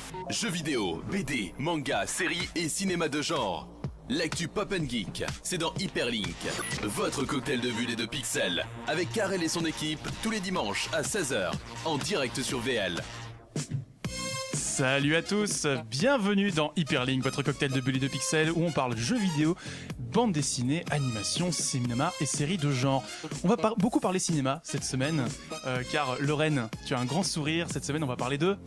Jeux vidéo, BD, manga, séries et cinéma de genre. L'actu Pop & Geek, c'est dans Hyperlink, votre cocktail de bulles et de pixels, avec Karel et son équipe, tous les dimanches à 16h, en direct sur VL. Salut à tous, bienvenue dans Hyperlink, votre cocktail de bulles et de pixels, où on parle jeux vidéo, bande dessinée, animation, cinéma et séries de genre. On va beaucoup parler cinéma cette semaine, car Lorraine, tu as un grand sourire, cette semaine on va parler de...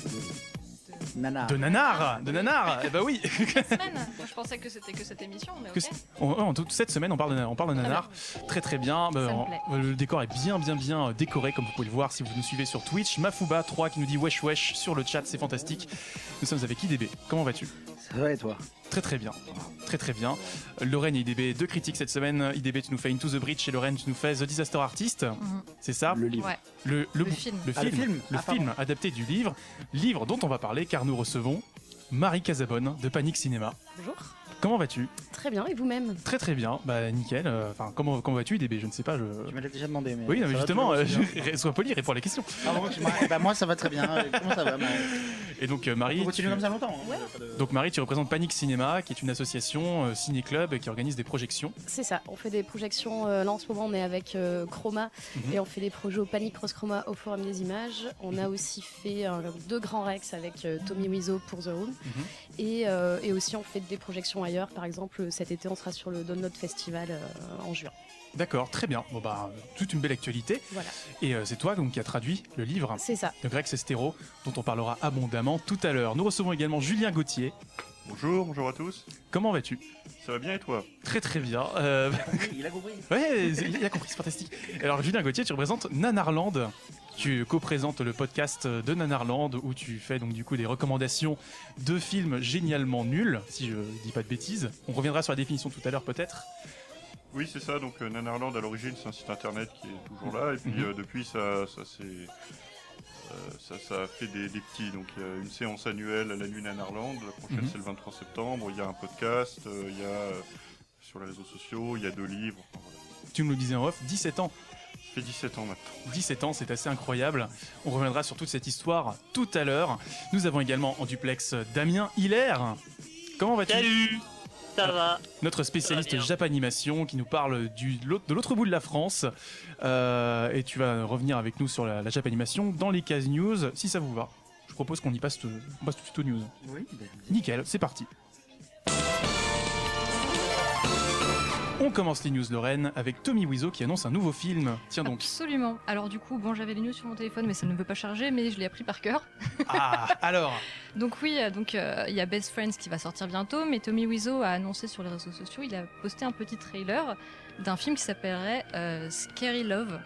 Nanar. De nanar. Eh bah oui. Cette semaine. Moi, je pensais que c'était que cette émission, mais ok. Cette semaine on parle de nanar. Très bien. Ça me plaît. Le décor est bien décoré, comme vous pouvez le voir si vous nous suivez sur Twitch. Mafouba3 qui nous dit wesh sur le chat, c'est fantastique. Nous sommes avec IDB. Comment vas-tu? Ça va et toi? Très bien. Lorraine et IDB, deux critiques cette semaine. IDB, tu nous fais Into the Breach et Lorraine, tu nous fais The Disaster Artist. C'est ça? Le livre. Ouais. Le film. Le film adapté du livre dont on va parler car nous recevons Marie Casabonne de Panic Cinéma. Bonjour. Comment vas-tu? Très bien, et vous-même? Très bien, bah nickel. Enfin, comment vas-tu IDB? Je ne sais pas. Tu m'as déjà demandé, mais. Oui, non, mais ça va justement, toujours aussi bien. sois poli, réponds à la question. Ah bon, moi ça va très bien. Comment ça va, Marie? Et donc Marie, On continue comme ça longtemps. Ouais. Donc Marie, tu représentes Panic Cinéma, qui est une association ciné-club qui organise des projections. C'est ça, on fait des projections, là en ce moment on est avec Chroma, et on fait des projets au Panic Cross Chroma au Forum des Images. On a aussi fait 2 grands Rex avec Tommy Wiseau pour The Room, et aussi on fait des projections ailleurs, par exemple cet été on sera sur le Download Festival en juin. D'accord, très bien. Bon bah, toute une belle actualité. Voilà. Et c'est toi donc qui as traduit le livre C'est ça. de Greg Sestero, dont on parlera abondamment tout à l'heure. Nous recevons également Julien Gauthier. Bonjour à tous. Comment vas-tu? Ça va bien et toi? Très bien. Il a compris. Ouais, il a compris, c'est fantastique. Alors Julien Gauthier, tu représentes Nanarland. Tu co-présentes le podcast de Nanarland où tu fais donc du coup des recommandations de films génialement nuls, si je dis pas de bêtises. On reviendra sur la définition tout à l'heure peut-être. Oui, c'est ça. Donc Nanarland à l'origine, c'est un site internet qui est toujours là et puis depuis ça a fait des petits. Donc il y a une séance annuelle à la nuit Nanarland. La prochaine c'est le 23 septembre. Il y a un podcast, il y a sur les réseaux sociaux, il y a 2 livres. Enfin, voilà. Tu nous le disais en off, 17 ans. Ça fait 17 ans maintenant. 17 ans, c'est assez incroyable. On reviendra sur toute cette histoire tout à l'heure. Nous avons également en duplex Damien Hilaire. Comment vas-tu? Salut, ça va. Notre spécialiste Ça va bien. Japanimation qui nous parle de l'autre bout de la France. Et tu vas revenir avec nous sur la Japanimation dans les cases news, si ça vous va. Je propose qu'on y passe tout de suite aux news. Oui. Nickel, c'est parti. On commence les news Lorraine avec Tommy Wiseau qui annonce un nouveau film. Tiens donc. Absolument. Alors du coup, bon, j'avais les news sur mon téléphone, mais ça ne veut pas charger, mais je l'ai appris par cœur. Ah, alors. Donc oui, il y a Best Friends qui va sortir bientôt, mais Tommy Wiseau a annoncé sur les réseaux sociaux, il a posté un petit trailer d'un film qui s'appellerait Scary Love.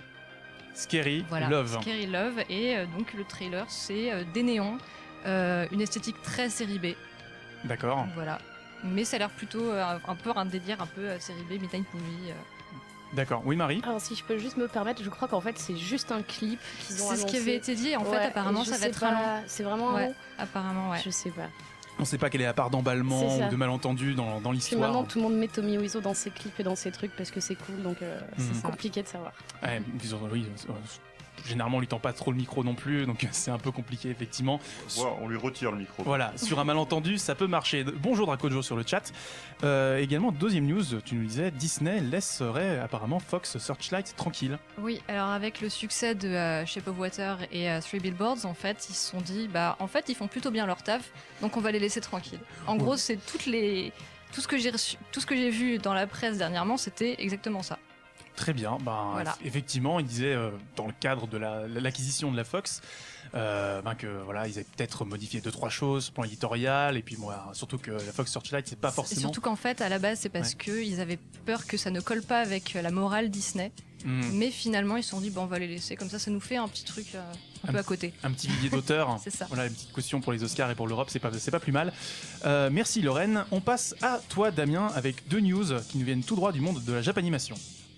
Scary Voilà, Love. Scary Love, et donc le trailer c'est des néons, une esthétique très série B. D'accord. Voilà. Mais ça a l'air plutôt un peu un délire un peu série B, Midnight Movie. D'accord. Oui, Marie. Alors si je peux juste me permettre, je crois qu'en fait c'est juste un clip qu'ils ont C'est annoncé. ce qui avait été dit, en fait apparemment je ça va sais être un long. C'est vraiment un Ouais, long. apparemment ouais. Je sais pas. On sait pas quelle est la part d'emballement C'est ça. ou de malentendu dans Puis l'histoire. maintenant tout le monde met Tommy Wiseau dans ses clips et dans ses trucs parce que c'est cool, donc c'est ça. compliqué de savoir. Ouais, oui, généralement on lui tend pas trop le micro non plus, donc c'est un peu compliqué effectivement. On lui retire le micro. Voilà, sur un malentendu, ça peut marcher. Bonjour Dracojo sur le chat. Également, deuxième news, tu nous disais, Disney laisserait apparemment Fox Searchlight tranquille. Oui, alors avec le succès de Shape of Water et Three Billboards, en fait, ils se sont dit, bah, en fait, ils font plutôt bien leur taf, donc on va les laisser tranquilles. En gros, c'est tout ce que j'ai vu dans la presse dernièrement, c'était exactement ça. Très bien, Voilà. Effectivement, il disait dans le cadre de l'acquisition de la Fox que voilà, ils avaient peut-être modifié 2-3 choses, plan éditorial, et puis surtout que la Fox Searchlight c'est pas Et forcément. surtout qu'en fait, à la base, c'est parce qu'ils avaient peur que ça ne colle pas avec la morale Disney. Mais finalement, ils se sont dit, bon, on va les laisser, comme ça nous fait un petit truc un peu à côté. Un petit billet d'auteur. C'est ça. Voilà, une petite caution pour les Oscars et pour l'Europe, c'est pas plus mal. Merci Lorraine. On passe à toi Damien avec 2 news qui nous viennent tout droit du monde de la Japanimation.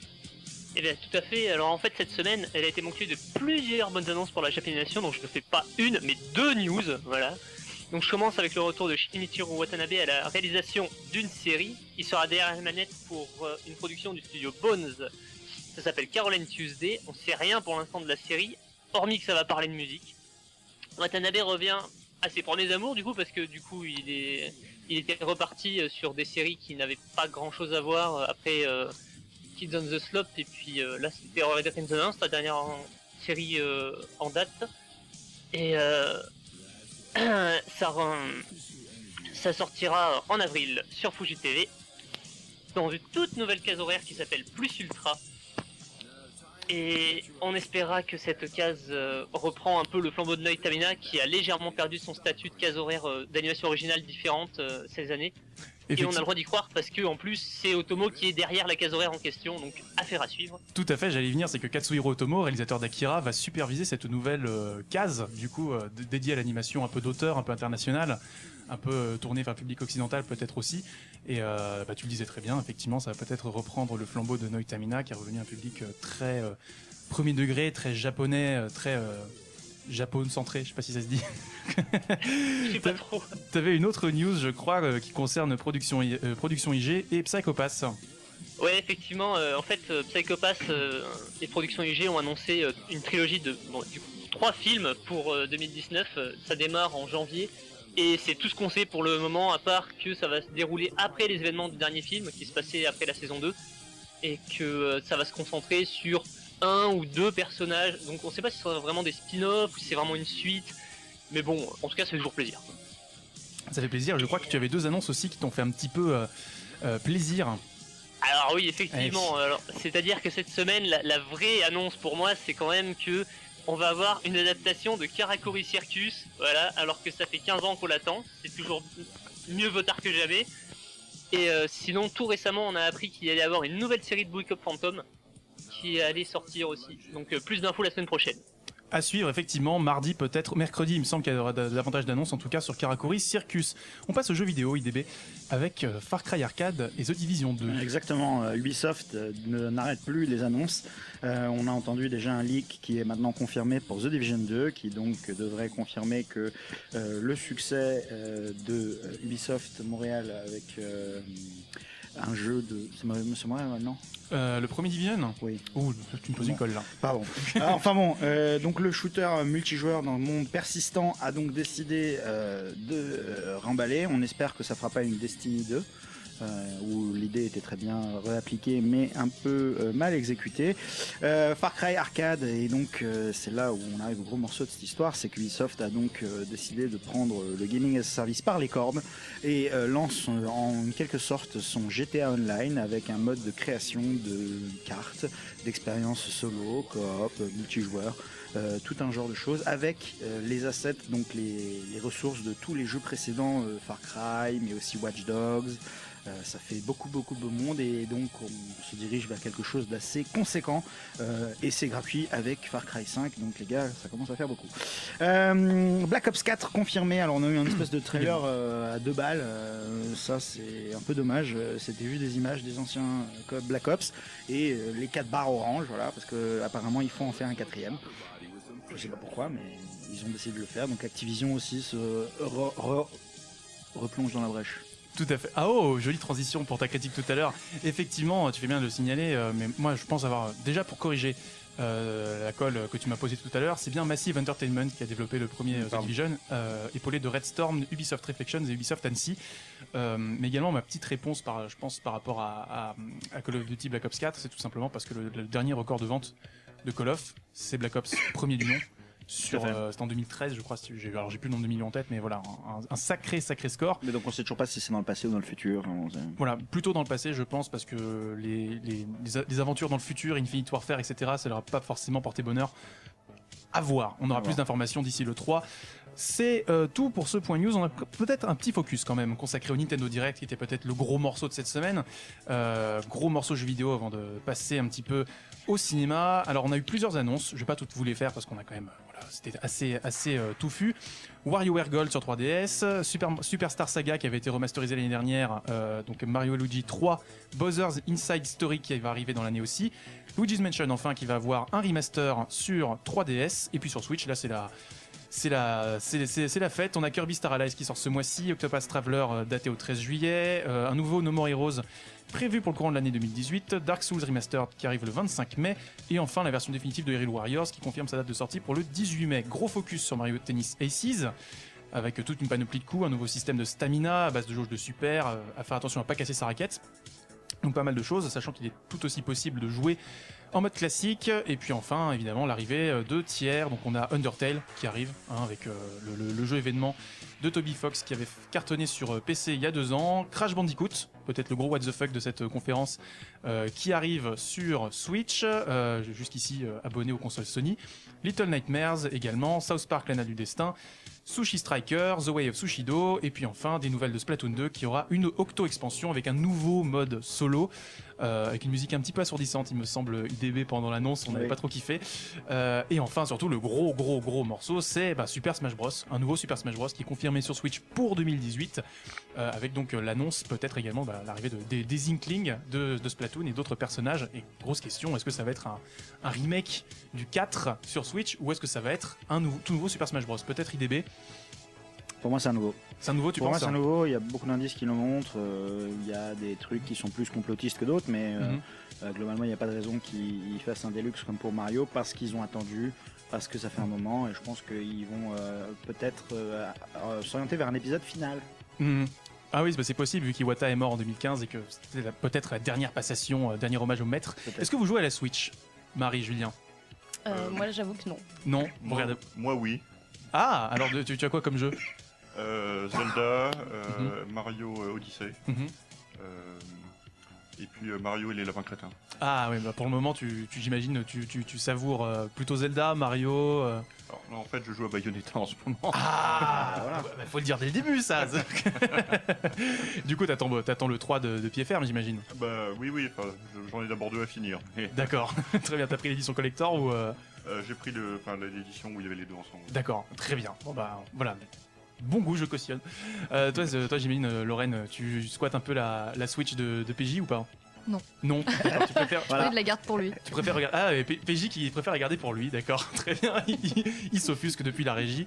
Eh bien, tout à fait. Alors, en fait, cette semaine, elle a été ponctuée de plusieurs bonnes annonces pour la Japanimation, donc je ne fais pas une, mais 2 news, voilà. Donc, je commence avec le retour de Shinichiro Watanabe à la réalisation d'une série. Il sera derrière les manettes pour une production du studio Bones. Ça s'appelle Caroline Tuesday. On sait rien pour l'instant de la série, hormis que ça va parler de musique. Watanabe revient assez pour mes amours du coup, parce que du coup il était reparti sur des séries qui n'avaient pas grand chose à voir après Kids on the Slope, et puis là c'était Red Dead Redemption 1, c'est la dernière série en date, et ça sortira en avril sur Fuji TV dans une toute nouvelle case horaire qui s'appelle Plus Ultra. Et on espéra que cette case reprend un peu le flambeau de Noé Tamina, qui a légèrement perdu son statut de case horaire d'animation originale différente ces années. Et on a le droit d'y croire parce que en plus c'est Otomo qui est derrière la case horaire en question, donc affaire à suivre. Tout à fait, j'allais y venir, c'est que Katsuhiro Otomo, réalisateur d'Akira, va superviser cette nouvelle case, du coup dédiée à l'animation un peu d'auteur, un peu internationale, un peu tournée vers le public occidental peut-être aussi. Et tu le disais très bien, effectivement, ça va peut-être reprendre le flambeau de Noé Tamina, qui est revenu à un public très premier degré, très japonais, très Japon-centré, je sais pas si ça se dit. Je sais pas trop. T'avais une autre news, je crois, qui concerne Production IG et Psycho-Pass. Ouais, effectivement, en fait, Psycho-Pass et Production IG ont annoncé une trilogie de 3 films pour 2019. Ça démarre en janvier. Et c'est tout ce qu'on sait pour le moment, à part que ça va se dérouler après les événements du dernier film, qui se passait après la saison 2. Et que ça va se concentrer sur 1 ou 2 personnages. Donc on sait pas si ce sera vraiment des spin-offs ou si c'est vraiment une suite. Mais bon, en tout cas, ça fait toujours plaisir. Ça fait plaisir. Je crois que tu avais 2 annonces aussi qui t'ont fait un petit peu plaisir. Alors oui, effectivement. Alors, c'est-à-dire que cette semaine, la vraie annonce pour moi, c'est quand même que on va avoir une adaptation de Karakuri Circus, voilà, alors que ça fait 15 ans qu'on l'attend. C'est toujours mieux vaut tard que jamais. Et sinon, tout récemment, on a appris qu'il allait y avoir une nouvelle série de Book Up Phantom qui allait sortir aussi. Donc plus d'infos la semaine prochaine. À suivre, effectivement, mardi, peut-être mercredi, il me semble qu'il y aura davantage d'annonces, en tout cas sur Karakuri Circus. On passe aux jeux vidéo IDB avec Far Cry Arcade et The Division 2. Exactement, Ubisoft n'arrête plus les annonces. On a entendu déjà un leak qui est maintenant confirmé pour The Division 2, qui donc devrait confirmer que le succès de Ubisoft Montréal avec un jeu de... C'est Montréal, non ? Le premier Division ? Oui. Ouh, tu me poses une colle là. Pardon. Enfin bon, donc le shooter multijoueur dans le monde persistant a donc décidé de remballer. On espère que ça fera pas une Destiny 2. Où l'idée était très bien réappliquée mais un peu mal exécutée. Far Cry Arcade, et donc c'est là où on arrive au gros morceau de cette histoire, c'est qu'Ubisoft a donc décidé de prendre le gaming as a service par les cornes et lance en quelque sorte son GTA Online avec un mode de création de cartes, d'expériences solo, coop, multijoueur. Tout un genre de choses avec les assets, donc les ressources de tous les jeux précédents, Far Cry mais aussi Watch Dogs. Ça fait beaucoup de monde et donc on se dirige vers quelque chose d'assez conséquent et c'est gratuit avec Far Cry 5, donc les gars ça commence à faire beaucoup. Black Ops 4 confirmé, alors on a eu un espèce de trailer à 2 balles, ça c'est un peu dommage, c'était juste des images des anciens Black Ops et les 4 barres orange, voilà, parce que apparemment il faut en faire un 4ème. Je sais pas pourquoi mais ils ont décidé de le faire, donc Activision aussi se replonge dans la brèche. Tout à fait. Ah oh, jolie transition pour ta critique tout à l'heure. Effectivement, tu fais bien de le signaler, mais moi je pense avoir, déjà pour corriger la colle que tu m'as posée tout à l'heure, c'est bien Massive Entertainment qui a développé le premier The Division, épaulé de Red Storm, Ubisoft Reflections et Ubisoft Annecy. Mais également ma petite réponse je pense par rapport à Call of Duty Black Ops 4, c'est tout simplement parce que le dernier record de vente de Call of, c'est Black Ops premier du nom. C'était en 2013 je crois, alors j'ai plus le nombre de millions en tête, mais voilà, un sacré score. Mais donc on sait toujours pas si c'est dans le passé ou dans le futur. Voilà, plutôt dans le passé je pense, parce que les aventures dans le futur, Infinite Warfare etc, ça leur a pas forcément porté bonheur. À voir, on aura plus d'informations d'ici le 3. C'est tout pour ce point news. On a peut-être un petit focus quand même consacré au Nintendo Direct, qui était peut-être le gros morceau de cette semaine. Gros morceau jeu vidéo avant de passer un petit peu au cinéma. Alors on a eu plusieurs annonces, je vais pas toutes vous les faire parce qu'on a quand même, c'était assez touffu. WarioWare Gold sur 3DS, Superstar Saga qui avait été remasterisé l'année dernière, donc Mario et Luigi 3, Bowser's Inside Story qui va arriver dans l'année aussi, Luigi's Mansion enfin qui va avoir un remaster sur 3DS, et puis sur Switch là c'est la fête. On a Kirby Star Allies qui sort ce mois-ci, Octopath Traveler daté au 13 juillet, un nouveau No More Heroes prévu pour le courant de l'année 2018, Dark Souls Remastered qui arrive le 25 mai, et enfin la version définitive de Hyrule Warriors qui confirme sa date de sortie pour le 18 mai. Gros focus sur Mario Tennis Aces, avec toute une panoplie de coups, un nouveau système de stamina à base de jauge de super, à faire attention à pas casser sa raquette. Donc pas mal de choses, sachant qu'il est tout aussi possible de jouer en mode classique. Et puis enfin, évidemment, l'arrivée de tiers. Donc on a Undertale qui arrive, avec le jeu événement de Toby Fox qui avait cartonné sur PC il y a 2 ans. Crash Bandicoot, peut-être le gros what the fuck de cette conférence, qui arrive sur Switch, jusqu'ici abonné aux consoles Sony. Little Nightmares également, South Park l'Anneau du Destin, Sushi Striker, The Way of Sushido, et puis enfin des nouvelles de Splatoon 2 qui aura une octo-expansion avec un nouveau mode solo, avec une musique un petit peu assourdissante, il me semble, IDB pendant l'annonce, on n'avait pas trop kiffé. Et enfin, surtout, le gros morceau, c'est Super Smash Bros, un nouveau Super Smash Bros qui est confirmé sur Switch pour 2018, avec donc l'annonce, peut-être également l'arrivée des Inklings de Splatoon et d'autres personnages. Et grosse question, est-ce que ça va être un remake du 4 sur Switch, ou est-ce que ça va être un tout nouveau Super Smash Bros? Peut-être IDB. Pour moi, c'est un nouveau. C'est un nouveau, tu Pour penses? moi, c'est un nouveau. Il y a beaucoup d'indices qui le montrent. Il y a des trucs qui sont plus complotistes que d'autres, mais globalement, il n'y a pas de raison qu'ils fassent un Deluxe comme pour Mario, parce qu'ils ont attendu, parce que ça fait un moment, et je pense qu'ils vont peut-être s'orienter vers un épisode final. Ah oui, c'est possible, vu qu'Iwata est mort en 2015 et que c'était peut-être la dernière passation, dernier hommage au maître. Est-ce que vous jouez à la Switch, Marie, Julien? Moi, j'avoue que non. Non. Moi, oui. Ah, alors tu as quoi comme jeu? Zelda, Mario Odyssey, et puis Mario et les lapins crétins. Ah oui, pour le moment, j'imagine, tu savoures plutôt Zelda, Mario. Alors, là, en fait, je joue à Bayonetta en ce moment. Ah, voilà. Faut le dire dès le début, ça. Du coup, t'attends le 3 de pied ferme, j'imagine. Bah oui, j'en ai d'abord 2 à finir. D'accord, très bien. T'as pris l'édition collector ou J'ai pris l'édition où il y avait les 2 ensemble. D'accord, très bien. Bon voilà. Bon goût, je cautionne. Toi, j'imagine, Lorraine, tu squattes un peu la Switch de PJ ou pas? Non. Non, d'accord, tu préfères... Je de la garde pour lui. Tu préfères regarder... Ah, PJ qui préfère la garder pour lui, d'accord, très bien. Il s'offusque depuis la régie.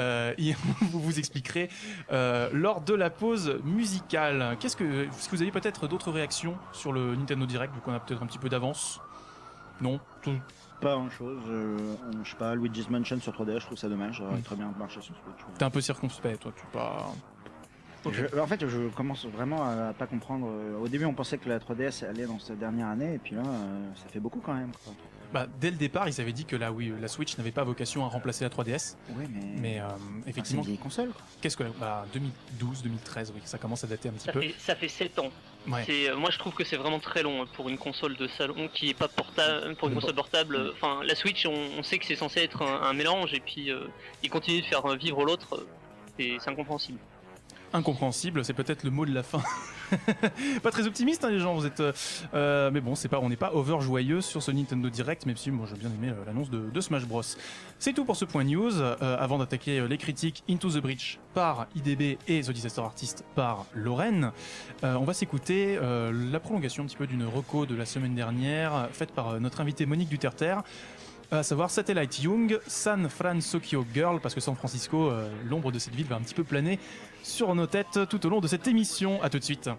Vous expliquerez lors de la pause musicale. Est-ce que vous avez peut-être d'autres réactions sur le Nintendo Direct, vu qu'on a peut-être un petit peu d'avance? Non? Pas grand chose, je sais pas, Luigi's Mansion sur 3DS, je trouve ça dommage, ça aurait très bien marché sur Switch. T'es un peu circonspect, toi, tu pas... En fait, je commence vraiment à pas comprendre. Au début, on pensait que la 3DS allait dans sa dernière année, et puis là, ça fait beaucoup quand même, quoi. Dès le départ, ils avaient dit que la Switch n'avait pas vocation à remplacer la 3DS. Oui, mais effectivement. C'est une vieille console, quoi. Qu'est-ce que 2012, 2013, oui, ça commence à dater un petit peu. Ça fait 7 ans. Ouais. Moi, je trouve que c'est vraiment très long pour une console de salon qui est pas portable, pour une console portable. Enfin, la Switch, on sait que c'est censé être un mélange, et puis ils continuent de faire vivre l'autre. C'est incompréhensible. Incompréhensible, c'est peut-être le mot de la fin. Pas très optimiste, les gens, vous êtes. Mais bon, on n'est pas over joyeux sur ce Nintendo Direct, même si moi j'ai bien aimé l'annonce de Smash Bros. C'est tout pour ce point news. Avant d'attaquer les critiques, Into the Breach par IDB et The Disaster Artist par Lorraine, on va s'écouter la prolongation un petit peu d'une reco de la semaine dernière, faite par notre invitée Monique Duterter, à savoir Satellite Young, San Francisco Girl, parce que San Francisco, l'ombre de cette ville va un petit peu planer sur nos têtes tout au long de cette émission. À tout de suite.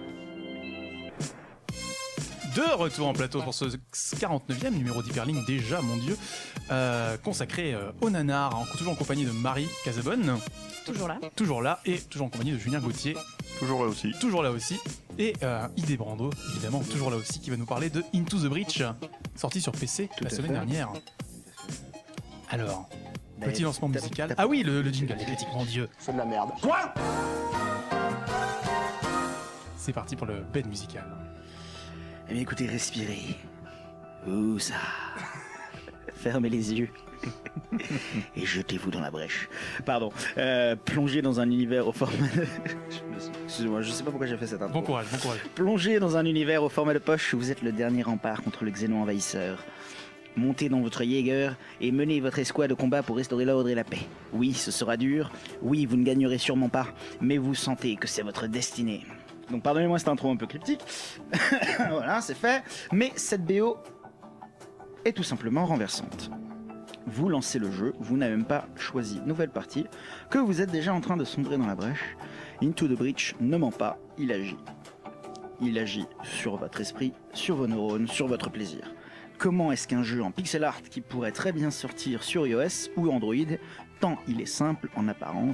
De retour en plateau pour ce 49e numéro d'Hyperlink, déjà, mon Dieu, consacré au nanar, toujours en compagnie de Marie Casabonne. Toujours là, et toujours en compagnie de Julien Gauthier. Toujours là aussi. Et ID Brando, évidemment, toujours là aussi, qui va nous parler de Into the Breach, sorti sur PC la semaine dernière. Alors, petit lancement musical. Ah oui, le jingle, les critiques, mon Dieu. C'est de la merde. Quoi? C'est parti pour le bed musical. Eh bien, écoutez, respirez. Où ça? Fermez les yeux. Et jetez-vous dans la brèche. Pardon. Plongez dans un univers au format de... Excusez-moi, je sais pas pourquoi j'ai fait cette intro. Bon courage. Plongez dans un univers au format de poche où vous êtes le dernier rempart contre le xénon envahisseur. Montez dans votre Jaeger et menez votre escouade de combat pour restaurer l'ordre et la paix. Oui, ce sera dur. Oui, vous ne gagnerez sûrement pas. Mais vous sentez que c'est votre destinée. Donc pardonnez-moi cette intro un peu cryptique. Voilà, c'est fait. Mais cette BO est tout simplement renversante. Vous lancez le jeu, vous n'avez même pas choisi nouvelle partie, que vous êtes déjà en train de sombrer dans la brèche. Into the Breach ne ment pas, il agit. Il agit sur votre esprit, sur vos neurones, sur votre plaisir. Comment est-ce qu'un jeu en pixel art qui pourrait très bien sortir sur iOS ou Android, tant il est simple en apparence,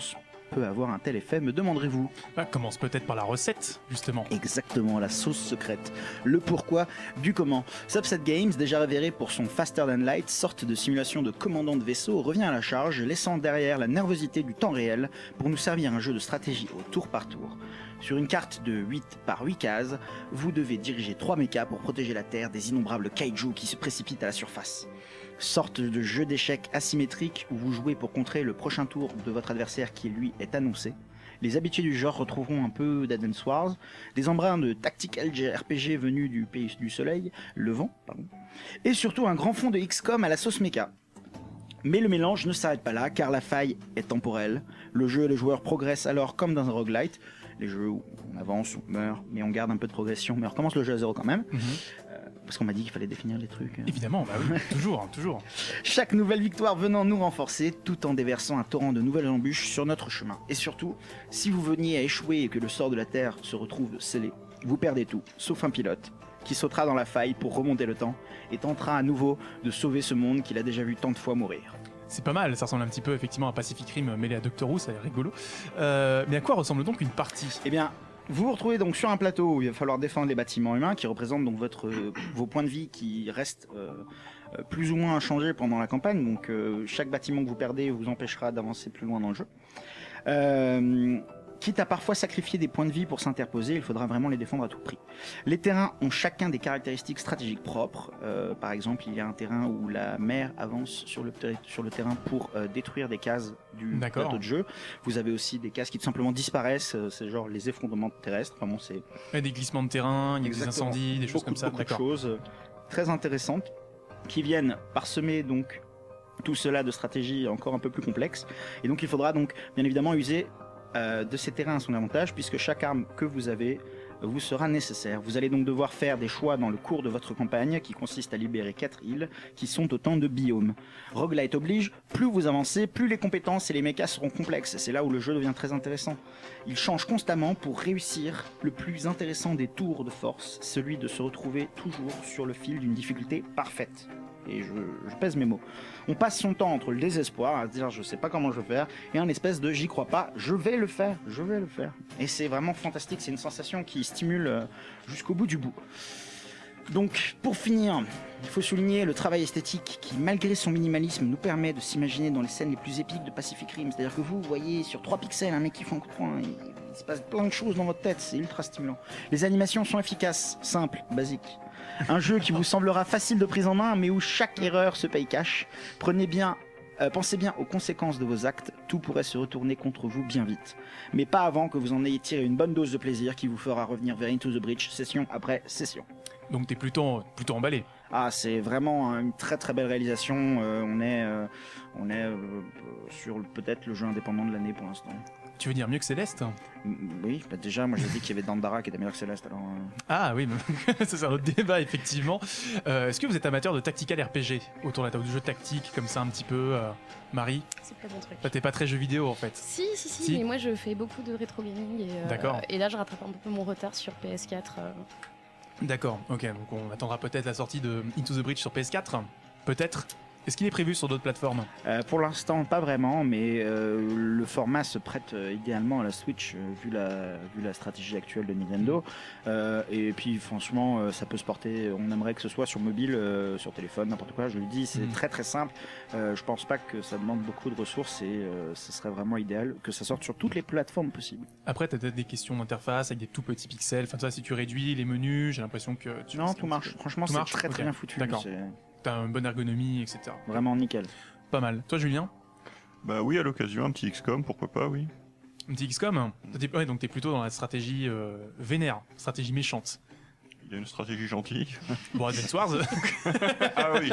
peut avoir un tel effet, me demanderez-vous? Commence peut-être par la recette, justement. Exactement, la sauce secrète. Le pourquoi du comment. Subset Games, déjà révéré pour son Faster Than Light, sorte de simulation de commandant de vaisseau, revient à la charge, laissant derrière la nervosité du temps réel pour nous servir un jeu de stratégie au tour par tour. Sur une carte de 8 par 8 cases, vous devez diriger 3 mechas pour protéger la Terre des innombrables kaiju qui se précipitent à la surface. Sorte de jeu d'échecs asymétrique où vous jouez pour contrer le prochain tour de votre adversaire qui lui est annoncé. Les habitués du genre retrouveront un peu d'Advance Wars, des embruns de tactical RPG venus du pays du soleil, le vent, pardon, et surtout un grand fond de XCOM à la sauce mecha. Mais le mélange ne s'arrête pas là, car la faille est temporelle. Le jeu et les joueurs progressent alors comme dans un roguelite. Les jeux où on avance, on meurt, mais on garde un peu de progression, mais on recommence le jeu à zéro quand même. Parce qu'on m'a dit qu'il fallait définir les trucs. Évidemment, bah oui, toujours, toujours. Chaque nouvelle victoire venant nous renforcer, tout en déversant un torrent de nouvelles embûches sur notre chemin. Et surtout, si vous veniez à échouer et que le sort de la Terre se retrouve scellé, vous perdez tout, sauf un pilote, qui sautera dans la faille pour remonter le temps, et tentera à nouveau de sauver ce monde qu'il a déjà vu tant de fois mourir. C'est pas mal, ça ressemble un petit peu effectivement à Pacific Rim mêlé à Doctor Who, ça a l'air rigolo. Mais à quoi ressemble donc une partie? Eh bien, vous vous retrouvez donc sur un plateau où il va falloir défendre les bâtiments humains qui représentent donc vos points de vie qui restent plus ou moins inchangés pendant la campagne. Donc chaque bâtiment que vous perdez vous empêchera d'avancer plus loin dans le jeu. Quitte à parfois sacrifier des points de vie pour s'interposer, il faudra vraiment les défendre à tout prix. Les terrains ont chacun des caractéristiques stratégiques propres. Par exemple, il y a un terrain où la mer avance sur le terrain pour détruire des cases du plateau de jeu. Vous avez aussi des cases qui tout simplement disparaissent, c'est genre les effondrements terrestres. Enfin bon, c'est... Il y a des glissements de terrain, il y a des incendies, des choses comme ça. Beaucoup de choses très intéressantes qui viennent parsemer donc tout cela de stratégies encore un peu plus complexes. Et donc il faudra donc bien évidemment user de ces terrains à son avantage, puisque chaque arme que vous avez vous sera nécessaire. Vous allez donc devoir faire des choix dans le cours de votre campagne qui consiste à libérer 4 îles qui sont autant de biomes. Roguelite oblige, plus vous avancez, plus les compétences et les mechas seront complexes. C'est là où le jeu devient très intéressant. Il change constamment pour réussir le plus intéressant des tours de force, celui de se retrouver toujours sur le fil d'une difficulté parfaite. Et je pèse mes mots. On passe son temps entre le désespoir, à se dire je sais pas comment je vais faire, et un espèce de j'y crois pas, je vais le faire. Et c'est vraiment fantastique, c'est une sensation qui stimule jusqu'au bout du bout. Donc pour finir, il faut souligner le travail esthétique qui, malgré son minimalisme, nous permet de s'imaginer dans les scènes les plus épiques de Pacific Rim. C'est-à-dire que vous voyez sur 3 pixels un mec qui fait un coup de poing, il se passe plein de choses dans votre tête, c'est ultra stimulant. Les animations sont efficaces, simples, basiques. Un jeu qui vous semblera facile de prise en main, mais où chaque erreur se paye cash. Pensez bien aux conséquences de vos actes, tout pourrait se retourner contre vous bien vite. Mais pas avant que vous en ayez tiré une bonne dose de plaisir qui vous fera revenir vers Into the Breach, session après session. Donc t'es plutôt emballé. Ah, c'est vraiment une très très belle réalisation. On est sur peut-être le jeu indépendant de l'année pour l'instant. Tu veux dire mieux que Céleste? Oui, bah déjà, moi j'ai dit qu'il y avait Dandara qui était meilleur que Céleste. Alors, Ah oui, ça c'est un autre débat effectivement. Est-ce que vous êtes amateur de tactical RPG autour de la table, de jeux tactiques comme ça un petit peu, Marie? C'est pas mon truc. T'es pas très jeu vidéo en fait. Si, mais moi je fais beaucoup de rétro gaming D'accord. Et là je rattrape un peu mon retard sur PS4. D'accord, ok, donc on attendra peut-être la sortie de Into the Breach sur PS4, peut-être. Est-ce qu'il est prévu sur d'autres plateformes? Pour l'instant, pas vraiment, mais le format se prête idéalement à la Switch, vu la stratégie actuelle de Nintendo. Et puis, franchement, ça peut se porter. On aimerait que ce soit sur mobile, sur téléphone, n'importe quoi. Je le dis, c'est très très simple. Je pense pas que ça demande beaucoup de ressources et ce serait vraiment idéal que ça sorte sur toutes les plateformes possibles. Après, t'as peut-être des questions d'interface avec des tout petits pixels. Enfin, ça, si tu réduis les menus, j'ai l'impression que. Non, tout marche. Franchement, c'est très très bien foutu. D'accord. T'as une bonne ergonomie, etc. Vraiment nickel. Pas mal. Toi, Julien? Bah oui, à l'occasion, un petit XCOM, pourquoi pas, oui. Un petit XCOM? Ouais, donc t'es plutôt dans la stratégie vénère, stratégie méchante. Il y a une stratégie gentille. Bon, Advance Wars. Ah oui.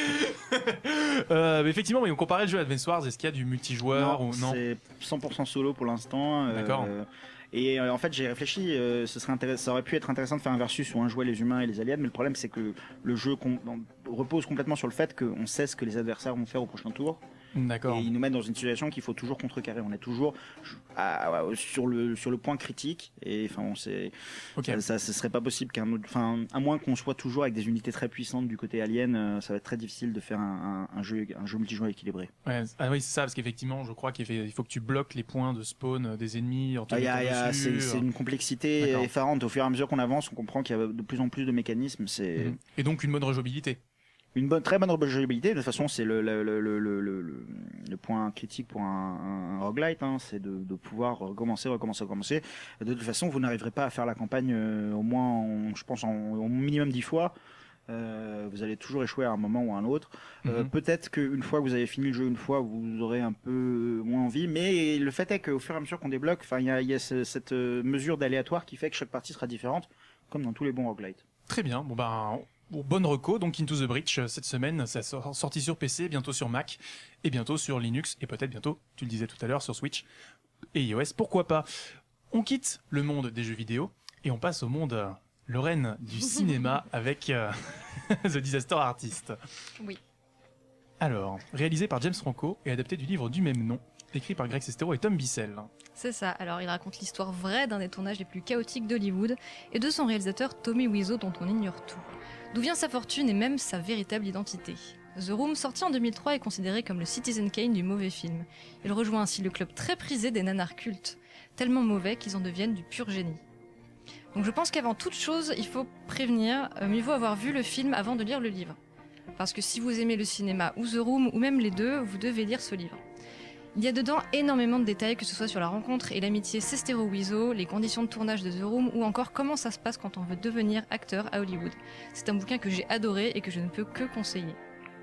Mais effectivement, on comparait le jeu à Advance Wars. Est-ce qu'il y a du multijoueur ou non? C'est 100% solo pour l'instant. D'accord. Et en fait, j'ai réfléchi, ça aurait pu être intéressant de faire un versus où on jouait les humains et les aliens, mais le problème c'est que le jeu repose complètement sur le fait qu'on sait ce que les adversaires vont faire au prochain tour. D'accord. Et ils nous mettent dans une situation qu'il faut toujours contrecarrer. On est toujours sur le point critique. Et enfin, ce serait pas possible qu'un autre, enfin, à moins qu'on soit toujours avec des unités très puissantes du côté alien, ça va être très difficile de faire un jeu multijoueur équilibré. Ouais, ah oui, c'est ça, parce qu'effectivement, je crois qu'il faut que tu bloques les points de spawn des ennemis. C'est une complexité effarante. Au fur et à mesure qu'on avance, on comprend qu'il y a de plus en plus de mécanismes. Et donc une bonne rejouabilité. Très bonne rejouabilité. De toute façon, c'est le point critique pour un roguelite, hein, c'est de pouvoir recommencer. De toute façon, vous n'arriverez pas à faire la campagne au moins, je pense, au minimum 10 fois. Vous allez toujours échouer à un moment ou à un autre. Peut-être qu'une fois que vous avez fini le jeu une fois, vous aurez un peu moins envie. Mais le fait est qu'au fur et à mesure qu'on débloque, il y a cette mesure d'aléatoire qui fait que chaque partie sera différente, comme dans tous les bons roguelites. Très bien. Bonne reco, donc Into the Breach cette semaine, ça sorti sur PC, bientôt sur Mac, et bientôt sur Linux, et peut-être bientôt, tu le disais tout à l'heure, sur Switch et iOS, pourquoi pas. On quitte le monde des jeux vidéo, et on passe au monde, Lorraine, du cinéma, avec The Disaster Artist. Oui. Alors, réalisé par James Franco, et adapté du livre du même nom, écrit par Greg Sestero et Tom Bissell. C'est ça, alors il raconte l'histoire vraie d'un des tournages les plus chaotiques d'Hollywood, et de son réalisateur Tommy Wiseau, dont on ignore tout. D'où vient sa fortune et même sa véritable identité. The Room, sorti en 2003, est considéré comme le Citizen Kane du mauvais film. Il rejoint ainsi le club très prisé des nanars cultes, tellement mauvais qu'ils en deviennent du pur génie. Donc je pense qu'avant toute chose, il faut prévenir, mieux vaut avoir vu le film avant de lire le livre. Parce que si vous aimez le cinéma ou The Room, ou même les deux, vous devez lire ce livre. Il y a dedans énormément de détails, que ce soit sur la rencontre et l'amitié Sestero-Wiseau, les conditions de tournage de The Room, ou encore comment ça se passe quand on veut devenir acteur à Hollywood. C'est un bouquin que j'ai adoré et que je ne peux que conseiller.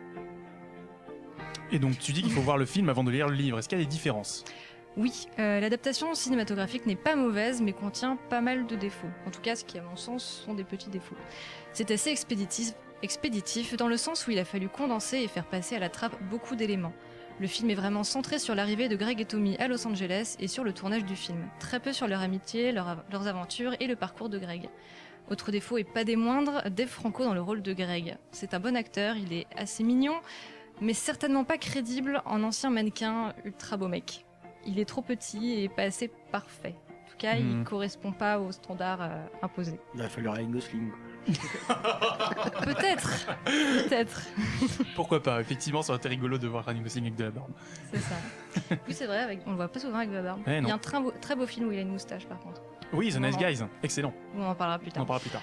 Et donc tu dis qu'il faut voir le film avant de lire le livre, est-ce qu'il y a des différences ? Oui, l'adaptation cinématographique n'est pas mauvaise, mais contient pas mal de défauts. En tout cas, ce qui à mon sens sont des petits défauts. C'est assez expéditif dans le sens où il a fallu condenser et faire passer à la trappe beaucoup d'éléments. Le film est vraiment centré sur l'arrivée de Greg et Tommy à Los Angeles et sur le tournage du film. Très peu sur leur amitié, leurs aventures et le parcours de Greg. Autre défaut et pas des moindres, Dave Franco dans le rôle de Greg. C'est un bon acteur, il est assez mignon, mais certainement pas crédible en ancien mannequin ultra beau mec. Il est trop petit et pas assez parfait. En tout cas, il correspond pas aux standards imposés. Il aurait fallu Ryan Gosling. Peut-être. Pourquoi pas, effectivement, ça aurait été rigolo de voir Ryan Gosling avec de la barbe. C'est ça. Oui, c'est vrai, on le voit pas souvent avec de la barbe. Il y a un très beau film où il a une moustache, par contre. Oui, The Nice Guys, excellent. On en parlera plus tard.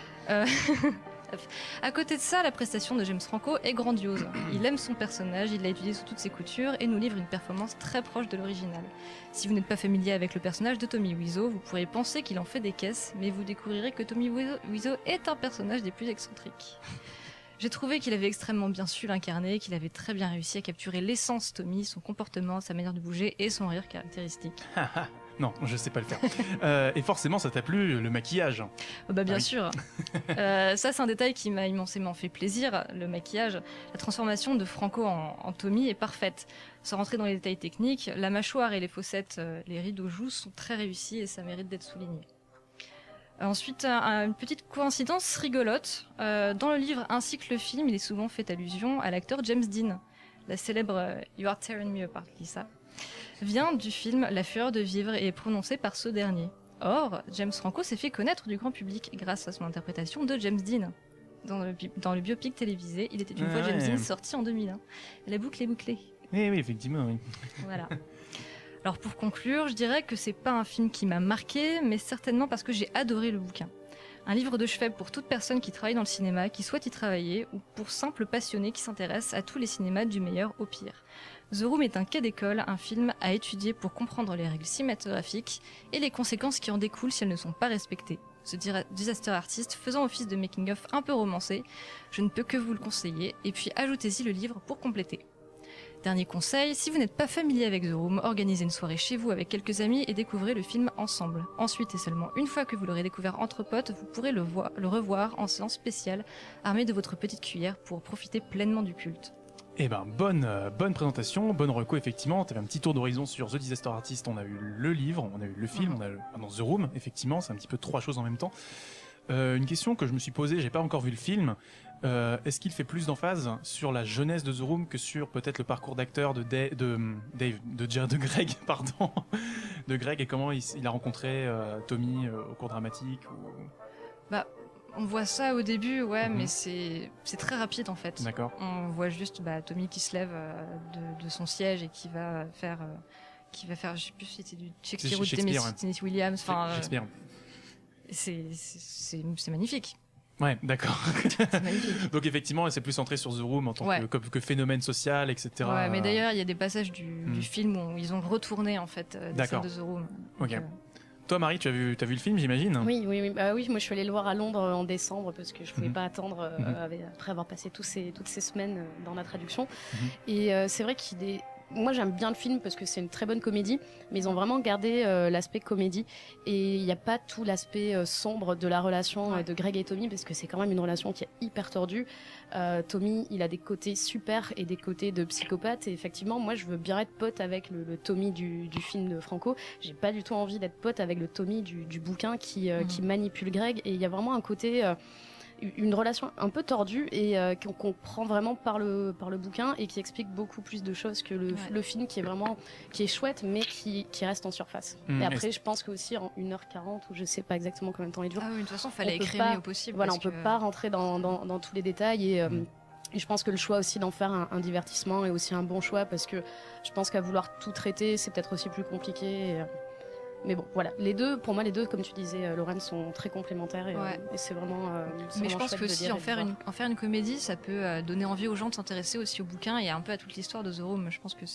À côté de ça, la prestation de James Franco est grandiose. Il aime son personnage, il l'a étudié sous toutes ses coutures et nous livre une performance très proche de l'original. Si vous n'êtes pas familier avec le personnage de Tommy Wiseau, vous pourriez penser qu'il en fait des caisses, mais vous découvrirez que Tommy Wiseau est un personnage des plus excentriques. J'ai trouvé qu'il avait extrêmement bien su l'incarner, qu'il avait très bien réussi à capturer l'essence Tommy, son comportement, sa manière de bouger et son rire caractéristique. Non, je sais pas le faire. Et forcément, ça t'a plu, le maquillage ? Bien sûr. Ça, c'est un détail qui m'a immensément fait plaisir, le maquillage. La transformation de Franco en Tommy est parfaite. Sans rentrer dans les détails techniques, la mâchoire et les fossettes, les rides aux joues sont très réussies et ça mérite d'être souligné. Ensuite, une petite coïncidence rigolote. Dans le livre ainsi que le film, il est souvent fait allusion à l'acteur James Dean. La célèbre You Are Tearing Me Apart, Lisa vient du film La Fureur de vivre et est prononcée par ce dernier. Or, James Franco s'est fait connaître du grand public grâce à son interprétation de James Dean. Dans le biopic télévisé, Il était une fois James Dean, sorti en 2001. La boucle est bouclée. Oui, effectivement, oui. Voilà. Alors pour conclure, je dirais que c'est pas un film qui m'a marqué, mais certainement parce que j'ai adoré le bouquin. Un livre de chevet pour toute personne qui travaille dans le cinéma, qui souhaite y travailler, ou pour simple passionné qui s'intéresse à tous les cinémas du meilleur au pire. The Room est un cas d'école, un film à étudier pour comprendre les règles cinématographiques et les conséquences qui en découlent si elles ne sont pas respectées. Ce Disaster Artist faisant office de making-of un peu romancé, je ne peux que vous le conseiller, et puis ajoutez-y le livre pour compléter. Dernier conseil, si vous n'êtes pas familier avec The Room, organisez une soirée chez vous avec quelques amis et découvrez le film ensemble. Ensuite et seulement une fois que vous l'aurez découvert entre potes, vous pourrez le revoir en séance spéciale, armé de votre petite cuillère pour profiter pleinement du culte. Eh ben, bonne présentation, bonne reco, effectivement. Tu avais un petit tour d'horizon sur The Disaster Artist. On a eu le livre, on a eu le film, on a dans The Room, effectivement. C'est un petit peu trois choses en même temps. Une question que je me suis posée, j'ai pas encore vu le film, Est-ce qu'il fait plus d'emphase sur la jeunesse de The Room que sur peut-être le parcours d'acteur de Greg, pardon, de Greg, et comment il a rencontré Tommy au cours dramatique Bah, on voit ça au début, ouais, mais c'est très rapide en fait. D'accord. On voit juste Tommy qui se lève de son siège et qui va faire, je sais plus si c'était du Shakespeare ou de Tennessee Williams. Enfin, Shakespeare. C'est magnifique. Ouais, d'accord. C'est magnifique. Donc effectivement, c'est plus centré sur The Room en tant que phénomène social, etc. Ouais, mais d'ailleurs, il y a des passages du film où ils ont retourné en fait des scènes de The Room. Ok. Donc, toi, Marie, t'as vu le film, j'imagine? Oui. Bah oui, moi je suis allée le voir à Londres en décembre parce que je pouvais pas attendre après avoir passé toutes ces semaines dans la traduction. Et c'est vrai moi j'aime bien le film parce que c'est une très bonne comédie, mais ils ont vraiment gardé l'aspect comédie et il n'y a pas tout l'aspect sombre de la relation de Greg et Tommy, parce que c'est quand même une relation qui est hyper tordue. Tommy, il a des côtés super et des côtés de psychopathe, et effectivement moi je veux bien être pote avec le Tommy du film de Franco. J'ai pas du tout envie d'être pote avec le Tommy du bouquin qui manipule Greg, et il y a vraiment un côté une relation un peu tordue et qu'on prend vraiment par le bouquin et qui explique beaucoup plus de choses que le film qui est chouette mais qui reste en surface. Et après je pense que aussi en 1h40 ou je sais pas exactement combien de temps il dure. Ah oui, de toute façon fallait écrire au possible. Voilà, on peut pas rentrer dans tous les détails et je pense que le choix aussi d'en faire un divertissement est aussi un bon choix, parce que je pense qu'à vouloir tout traiter c'est peut-être aussi plus compliqué. Mais bon, voilà. Pour moi, les deux, comme tu disais, Lorraine, sont très complémentaires et c'est vraiment. Mais je pense que aussi en faire une comédie, ça peut donner envie aux gens de s'intéresser aussi au bouquin et un peu à toute l'histoire de The Room. Je pense que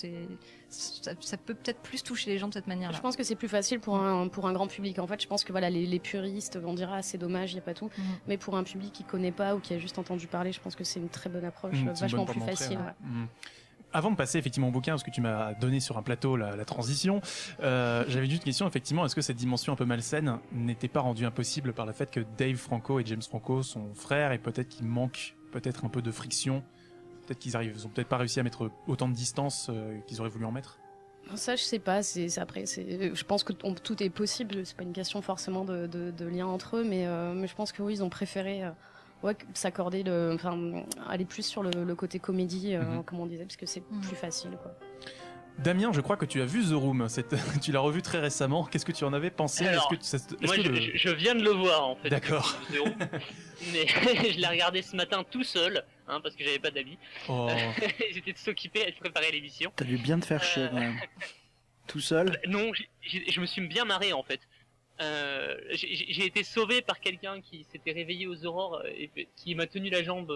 ça peut peut-être plus toucher les gens de cette manière-là. Je pense que c'est plus facile pour un grand public. En fait, je pense que voilà, les puristes vont dire c'est dommage, il y a pas tout. Mais pour un public qui connaît pas ou qui a juste entendu parler, je pense que c'est une très bonne approche, vachement plus facile. Avant de passer effectivement au bouquin, parce que tu m'as donné sur un plateau la transition, j'avais juste une question, effectivement, est-ce que cette dimension un peu malsaine n'était pas rendue impossible par le fait que Dave Franco et James Franco sont frères, et peut-être qu'il manque peut-être un peu de friction, peut-être qu'ils ont peut-être pas réussi à mettre autant de distance qu'ils auraient voulu en mettre? Ça, je sais pas. Je pense que tout est possible. C'est pas une question forcément de lien entre eux, mais je pense que oui, ils ont préféré s'accorder aller plus sur le côté comédie, comme on disait, parce que c'est plus facile, quoi. Damien, je crois que tu as vu The Room, tu l'as revu très récemment. Qu'est-ce que tu en avais pensé? Alors, je viens de le voir en fait. D'accord. Mais je l'ai regardé ce matin tout seul, parce que j'avais pas d'amis. Oh. J'étais tout occupé à préparer l'émission. T'as dû bien te faire chier quand même. Tout seul? Non, je me suis bien marré en fait. J'ai été sauvé par quelqu'un qui s'était réveillé aux aurores et qui m'a tenu la jambe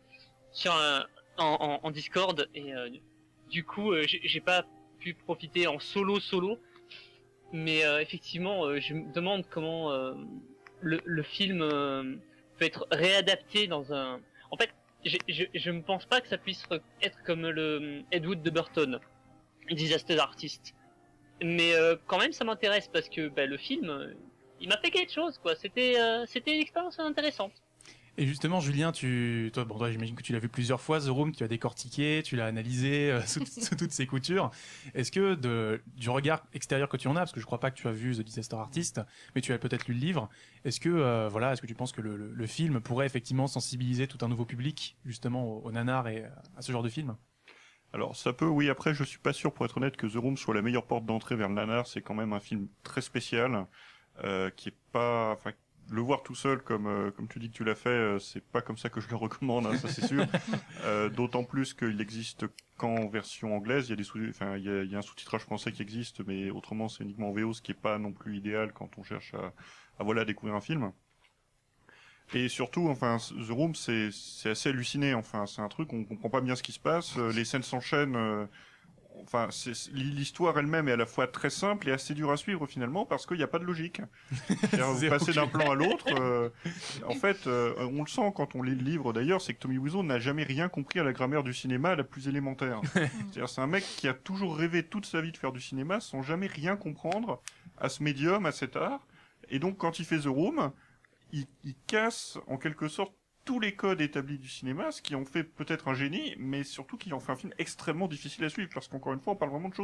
en Discord, et du coup j'ai pas pu profiter en solo, mais effectivement je me demande comment le film peut être réadapté dans un... En fait, je ne pense pas que ça puisse être comme le Ed Wood de Burton, Disaster Artist. Mais quand même ça m'intéresse parce que le film il m'a fait quelque chose, quoi. C'était une expérience intéressante. Et justement, Julien, toi, j'imagine que tu l'as vu plusieurs fois, The Room, tu l'as décortiqué, tu l'as analysé sous toutes ses coutures. Est-ce que du regard extérieur que tu en as, parce que je crois pas que tu as vu The Disaster Artist, mais tu as peut-être lu le livre, est-ce que tu penses que le film pourrait effectivement sensibiliser tout un nouveau public, justement, au nanar et à ce genre de film? Alors ça peut, oui. Après, je suis pas sûr, pour être honnête, que The Room soit la meilleure porte d'entrée vers le nanar. C'est quand même un film très spécial, qui est pas... Enfin, le voir tout seul, comme tu dis que tu l'as fait, c'est pas comme ça que je le recommande, ça c'est sûr. D'autant plus qu'il existe qu'en version anglaise. Il y a un sous-titrage français qui existe, mais autrement c'est uniquement en VO, ce qui est pas non plus idéal quand on cherche à découvrir un film. Et surtout, The Room, c'est assez halluciné. C'est un truc, on comprend pas bien ce qui se passe. Les scènes s'enchaînent. L'histoire elle-même est à la fois très simple et assez dure à suivre finalement, parce qu'il n'y a pas de logique. Vous passez d'un plan à l'autre. On le sent quand on lit le livre d'ailleurs, c'est que Tommy Wiseau n'a jamais rien compris à la grammaire du cinéma la plus élémentaire. C'est un mec qui a toujours rêvé toute sa vie de faire du cinéma sans jamais rien comprendre à ce médium, à cet art. Et donc quand il fait The Room, il casse en quelque sorte tous les codes établis du cinéma, ce qui en fait peut-être un génie, mais surtout qui en fait un film extrêmement difficile à suivre, parce qu'encore une fois, on parle vraiment de choses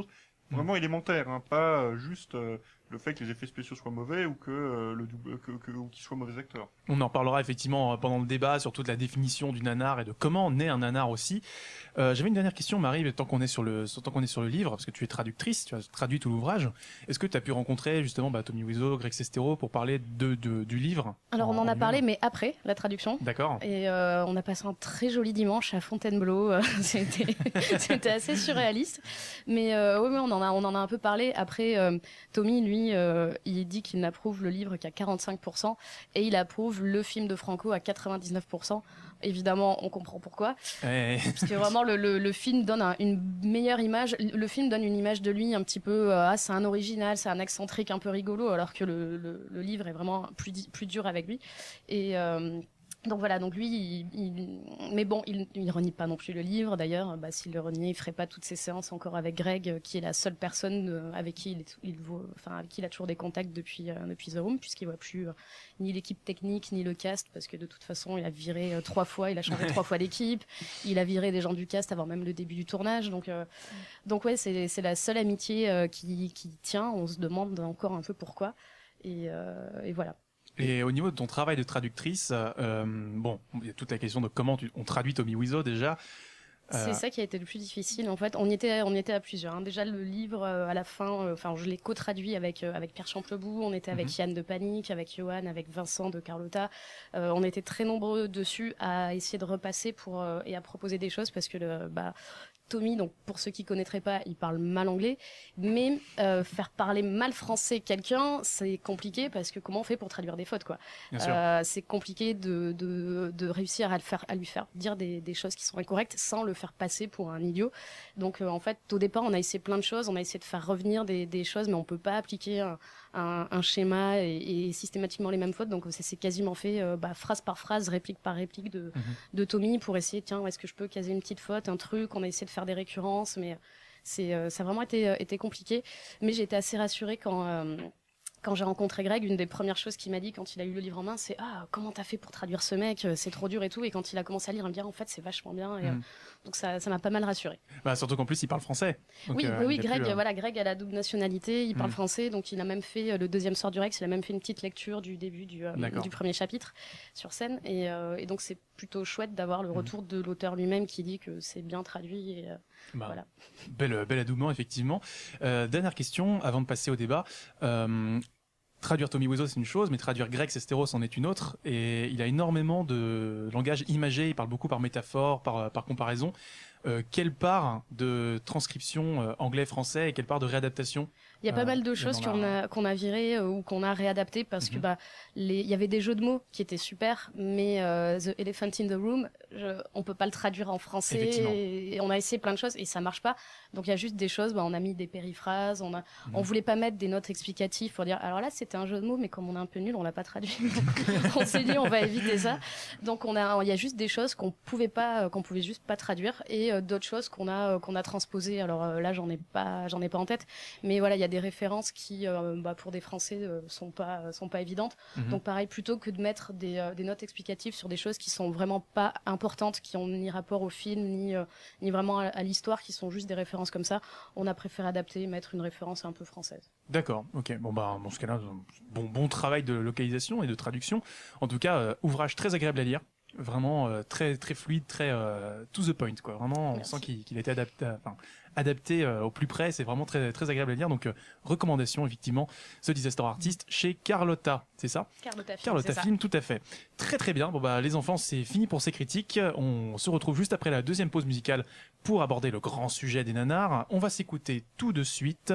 vraiment élémentaires, hein, pas juste le fait que les effets spéciaux soient mauvais ou que ou qu'ils soient mauvais acteurs. On en parlera effectivement pendant le débat sur toute la définition du nanar et de comment naît un nanar aussi. J'avais une dernière question, Marie, tant qu'on est sur le livre, parce que tu es traductrice, tu as traduit tout l'ouvrage. Est-ce que tu as pu rencontrer justement Tommy Wiseau, Greg Sestero pour parler du livre? Alors on en a parlé, mais après la traduction. D'accord. Et on a passé un très joli dimanche à Fontainebleau. C'était assez surréaliste. Mais oui, on en a un peu parlé. Après, Tommy, lui, il dit qu'il n'approuve le livre qu'à 45% et il approuve le film de Franco à 99%. Évidemment, on comprend pourquoi. Parce que vraiment, le film donne une meilleure image. Le film donne une image de lui un petit peu, c'est un original, c'est un excentrique un peu rigolo, alors que le livre est vraiment plus dur avec lui. Et donc voilà, donc lui, mais bon, il renie pas non plus le livre. D'ailleurs, s'il le reniait, il ferait pas toutes ces séances encore avec Greg, qui est la seule personne avec qui avec qui il a toujours des contacts depuis The Room, puisqu'il voit plus ni l'équipe technique ni le cast, parce que de toute façon, il a viré 3 fois, il a changé 3 fois d'équipe, il a viré des gens du cast avant même le début du tournage. Donc ouais, c'est la seule amitié qui tient. On se demande encore un peu pourquoi. Et voilà. Et au niveau de ton travail de traductrice, bon, il y a toute la question de comment on traduit Tommy Wiseau déjà. C'est ça qui a été le plus difficile en fait. On y était à plusieurs. Hein. Déjà le livre à la fin, je l'ai co-traduit avec Pierre Champlebout. On était avec Yann de Panique, avec Johan, avec Vincent de Carlotta. On était très nombreux dessus à essayer de repasser et à proposer des choses parce que Tommy, donc pour ceux qui connaîtraient pas, il parle mal anglais, mais faire parler mal français quelqu'un, c'est compliqué parce que comment on fait pour traduire des fautes, quoi. C'est compliqué de réussir à lui faire dire des choses qui sont incorrectes sans le faire passer pour un idiot. Donc en fait, au départ, on a essayé plein de choses, on a essayé de faire revenir des choses, mais on peut pas appliquer un schéma et systématiquement les mêmes fautes. Donc c'est quasiment fait phrase par phrase, réplique par réplique de Tommy pour essayer, tiens, est-ce que je peux caser une petite faute, un truc. On a essayé de faire des récurrences, mais ça a vraiment été compliqué. Mais j'ai été assez rassurée quand j'ai rencontré Greg. Une des premières choses qu'il m'a dit quand il a eu le livre en main, c'est comment t'as fait pour traduire ce mec, c'est trop dur et tout. Et quand il a commencé à lire, il me dit en fait c'est vachement bien. Et, donc ça m'a pas mal rassurée. Surtout qu'en plus il parle français. Donc, oui, Greg a la double nationalité, il parle français, donc il a même fait le deuxième sort du Rex, il a même fait une petite lecture du début du premier chapitre sur scène. Et donc c'est plutôt chouette d'avoir le retour de l'auteur lui-même qui dit que c'est bien traduit. Et, voilà. Bel adoubement effectivement. Dernière question avant de passer au débat. Traduire Tommy Wiseau c'est une chose, mais traduire Greg Sestero c'en est une autre. Et il a énormément de langage imagé, il parle beaucoup par métaphore, par comparaison. Quelle part de transcription anglais-français et quelle part de réadaptation? Il y a pas mal de choses qu'on a virées ou qu'on a réadaptées parce que il y avait des jeux de mots qui étaient super, mais The Elephant in the Room, on peut pas le traduire en français et on a essayé plein de choses et ça marche pas. Donc il y a juste des choses, on a mis des périphrases, on voulait pas mettre des notes explicatives pour dire alors là c'était un jeu de mots mais comme on est un peu nul, on l'a pas traduit. On s'est dit on va éviter ça. Donc il y a juste des choses qu'on pouvait juste pas traduire et d'autres choses qu'on a transposées. Alors là j'en ai pas en tête, mais voilà, il y a des références qui pour des Français sont pas évidentes. Donc pareil, plutôt que de mettre des notes explicatives sur des choses qui sont vraiment pas importantes, qui ont ni rapport au film ni vraiment à l'histoire, qui sont juste des références comme ça, on a préféré adapter, mettre une référence un peu française. D'accord, ok. Bon dans ce cas-là, bon travail de localisation et de traduction. En tout cas, ouvrage très agréable à lire. Vraiment très très fluide, très to the point, quoi. Vraiment, on sent qu'il a été adapté au plus près. C'est vraiment très très agréable à lire. Donc recommandation effectivement, The Disaster Artist chez Carlotta, c'est ça? Carlotta Film, tout à fait. Très très bien. Bon les enfants, c'est fini pour ces critiques. On se retrouve juste après la deuxième pause musicale pour aborder le grand sujet des nanars. On va s'écouter tout de suite.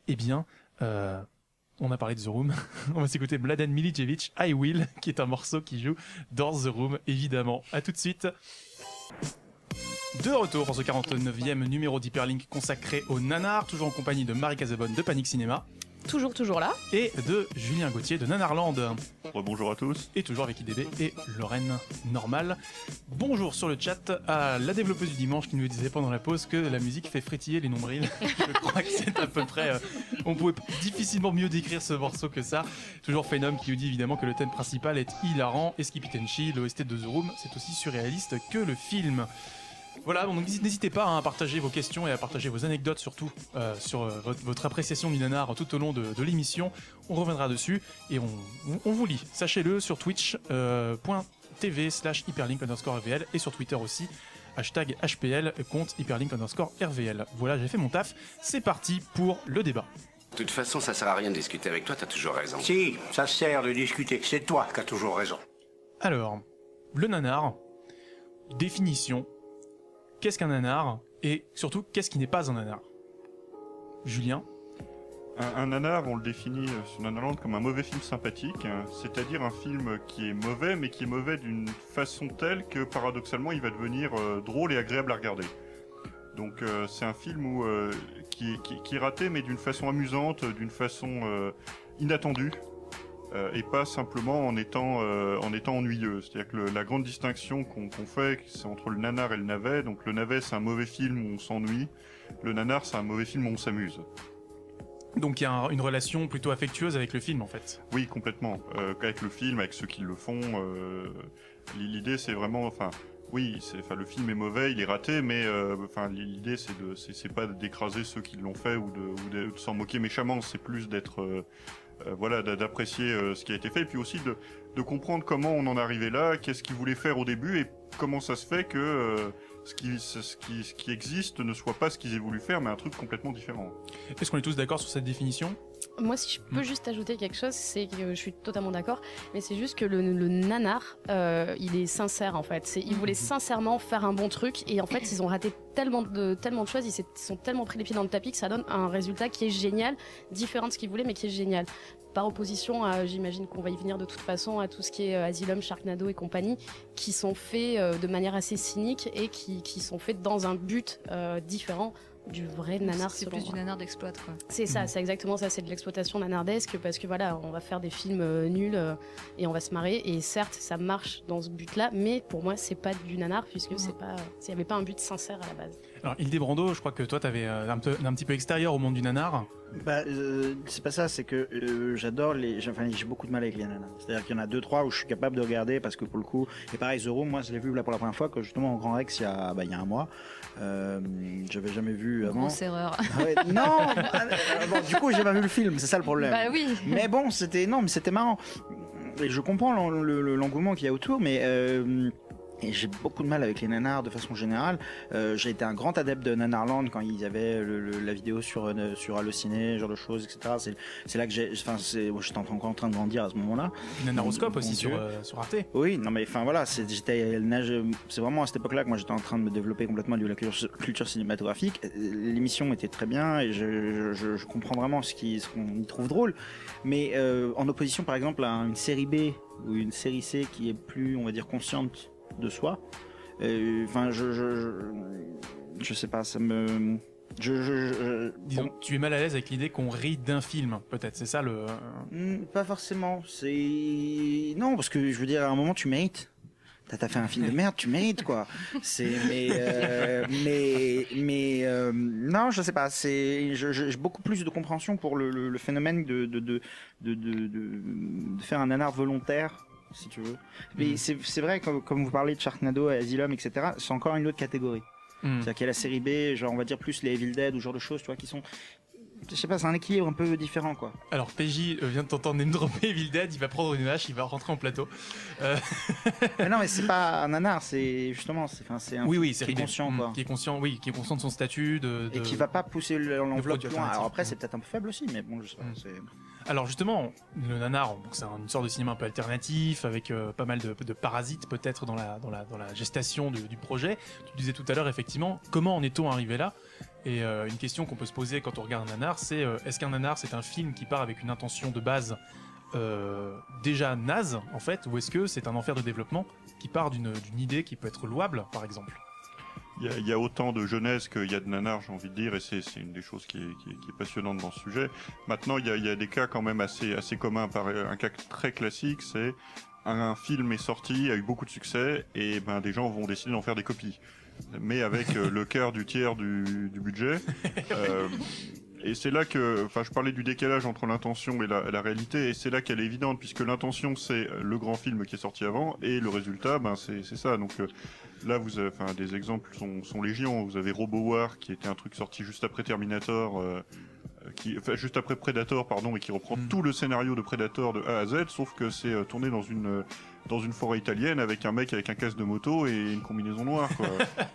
On a parlé de The Room. On va s'écouter Mladen Milicevic, I Will, qui est un morceau qui joue dans The Room, évidemment. À tout de suite. De retour pour ce 49e numéro d'Hyperlink consacré au nanar, toujours en compagnie de Marie Casabonne de Panic Cinéma. Toujours là. Et de Julien Gauthier de Nanarland. Bonjour à tous. Et toujours avec IDB et Lorraine Normal. Bonjour sur le chat à la développeuse du dimanche qui nous disait pendant la pause que la musique fait frétiller les nombrils. Je crois que c'est à peu près... on pouvait difficilement mieux décrire ce morceau que ça. Toujours Phenom qui nous dit évidemment que le thème principal est hilarant. Et Skippy Tenchi, l'OST de The Room, c'est aussi surréaliste que le film. Voilà, donc n'hésitez pas à partager vos questions et à partager vos anecdotes surtout sur votre appréciation du nanar tout au long de l'émission. On reviendra dessus et on vous lit. Sachez-le sur twitch.tv/hyperlink_rvl et sur Twitter aussi. Hashtag HPL, compte hyperlink_RVL. Voilà, j'ai fait mon taf. C'est parti pour le débat. De toute façon, ça sert à rien de discuter avec toi, t'as toujours raison. Si, ça sert de discuter. C'est toi qui as toujours raison. Alors, le nanar, définition. Qu'est-ce qu'un nanar? Et surtout, qu'est-ce qui n'est pas un nanar? Julien? Un nanar, on le définit sur Nanarland comme un mauvais film sympathique, c'est-à-dire un film qui est mauvais, mais qui est mauvais d'une façon telle que paradoxalement il va devenir drôle et agréable à regarder. Donc c'est un film qui est raté, mais d'une façon amusante, d'une façon inattendue, et pas simplement en étant ennuyeux. C'est-à-dire que la grande distinction qu'on fait, c'est entre le nanar et le navet. Donc le navet, c'est un mauvais film où on s'ennuie, le nanar, c'est un mauvais film où on s'amuse. Donc il y a une relation plutôt affectueuse avec le film en fait. Oui, complètement. Avec le film, avec ceux qui le font. L'idée c'est vraiment, le film est mauvais, il est raté, mais l'idée c'est pas d'écraser ceux qui l'ont fait ou de s'en moquer méchamment. C'est plus d'être d'apprécier ce qui a été fait, et puis aussi de comprendre comment on en est arrivé là, qu'est-ce qu'ils voulaient faire au début et comment ça se fait que ce qui existe ne soit pas ce qu'ils aient voulu faire, mais un truc complètement différent. Est-ce qu'on est tous d'accord sur cette définition? Moi, si je peux juste ajouter quelque chose, c'est que je suis totalement d'accord, mais c'est juste que le nanar, il est sincère en fait. Ils voulaient sincèrement faire un bon truc, et en fait, ils ont raté tellement de choses, ils se sont tellement pris les pieds dans le tapis que ça donne un résultat qui est génial, différent de ce qu'ils voulaient, mais qui est génial. Par opposition à, j'imagine qu'on va y venir de toute façon, à tout ce qui est Asylum, Sharknado et compagnie, qui sont faits de manière assez cynique et qui sont faits dans un but différent du vrai nanar. C'est plus du nanar d'exploit, quoi. C'est ça, c'est exactement ça, c'est de l'exploitation nanardesque, parce que voilà, on va faire des films nuls et on va se marrer, et certes ça marche dans ce but-là, mais pour moi c'est pas du nanar, puisque il n'y avait pas un but sincère à la base. Alors Hildebrando, je crois que toi t'avais un petit peu extérieur au monde du nanar. C'est pas ça, c'est que j'adore j'ai beaucoup de mal avec les nanas. C'est-à-dire qu'il y en a 2-3 où je suis capable de regarder parce que pour le coup, et pareil The Room, moi je l'ai vu là pour la première fois, que justement au Grand Rex il y a un mois. J'avais jamais vu avant. Grosse erreur. Ouais, non, bon, du coup j'ai pas vu le film, c'est ça le problème. Bah oui. Mais bon, c'était marrant. Et je comprends l'engouement qu'il y a autour, mais et j'ai beaucoup de mal avec les nanars de façon générale. J'ai été un grand adepte de Nanarland quand il y avait la vidéo sur Allociné, ce genre de choses, etc. C'est là que j'étais encore en train de grandir à ce moment-là. Nanaroscope aussi sur Arte. Oui, non mais voilà, c'est vraiment à cette époque-là que moi j'étais en train de me développer complètement de la culture cinématographique. L'émission était très bien et je comprends vraiment ce qu'on y trouve drôle. Mais en opposition par exemple à une série B ou une série C qui est plus, on va dire, consciente de soi, je sais pas, ça me disons, tu es mal à l'aise avec l'idée qu'on rit d'un film, peut-être, c'est ça le... Pas forcément, non, parce que je veux dire, à un moment tu mérites. T'as fait un film de merde, tu mérites quoi. Non, je sais pas. J'ai beaucoup plus de compréhension pour le phénomène de faire un nanar volontaire, si tu veux. Mais c'est vrai, comme vous parlez de Sharknado, Asylum, etc., c'est encore une autre catégorie. C'est-à-dire qu'il y a la série B, genre on va dire plus les Evil Dead ou ce genre de choses, tu vois, qui sont... Je sais pas, c'est un équilibre un peu différent, quoi. Alors, PJ vient de t'entendre name dropper Evil Dead, il va prendre une hache, il va rentrer en plateau. Mais non, mais c'est pas un nanar, c'est justement, c'est un qui est conscient, quoi. Qui est conscient de son statut, et qui va pas pousser l'enveloppe plus loin. Alors après, c'est peut-être un peu faible aussi, mais bon, je sais pas. Alors justement, le nanar, c'est une sorte de cinéma un peu alternatif, avec pas mal de parasites peut-être dans la gestation du projet. Tu disais tout à l'heure, effectivement, comment en est-on arrivé là ? Et une question qu'on peut se poser quand on regarde un nanar, c'est est-ce qu'un nanar c'est un film qui part avec une intention de base déjà naze en fait, ou est-ce que c'est un enfer de développement qui part d'une idée qui peut être louable par exemple? Il y a autant de jeunesse qu'il y a de nanar, j'ai envie de dire, et c'est une des choses qui est passionnante dans ce sujet. Maintenant, il y a des cas quand même assez communs. Un cas très classique, c'est un film est sorti, a eu beaucoup de succès, et des gens vont décider d'en faire des copies. Mais avec le quart du tiers du budget. Et c'est là que, je parlais du décalage entre l'intention et la réalité, et c'est là qu'elle est évidente, puisque l'intention c'est le grand film qui est sorti avant, et le résultat, c'est ça. Donc là, des exemples sont légion. Vous avez RoboWar, qui était un truc sorti juste après Terminator, juste après Predator, pardon, et qui reprend tout le scénario de Predator de A à Z, sauf que c'est tourné dans une forêt italienne avec un mec avec un casque de moto et une combinaison noire, quoi.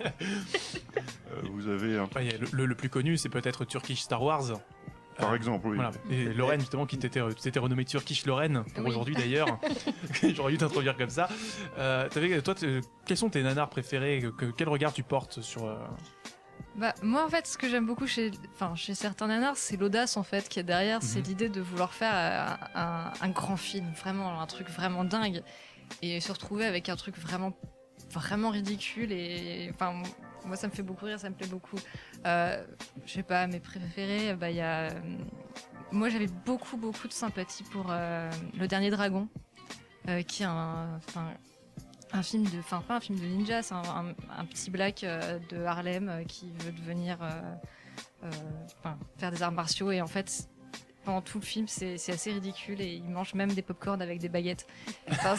Vous avez le plus connu, c'est peut-être Turkish Star Wars. Par exemple, oui. Voilà. Et Lorraine, justement, qui t'était renommée Turkish Lorraine, pour aujourd'hui d'ailleurs. J'aurais dû t'introduire comme ça. Toi, quels sont tes nanars préférés? Quel regard tu portes sur... Bah, moi, en fait, ce que j'aime beaucoup chez certains nanars, c'est l'audace, en fait, qu'il y a derrière. C'est l'idée de vouloir faire un grand film, vraiment, un truc vraiment dingue. Et se retrouver avec un truc vraiment, vraiment ridicule. Et enfin, moi, ça me fait beaucoup rire, ça me plaît beaucoup. Je sais pas, mes préférés, y a... Moi, j'avais beaucoup de sympathie pour Le Dernier Dragon, qui est un film de... Enfin, pas un film de ninja, c'est un petit black de Harlem qui veut devenir... faire des arts martiaux. Et en fait, pendant tout le film, c'est assez ridicule. Et il mange même des pop-corn avec des baguettes. Enfin,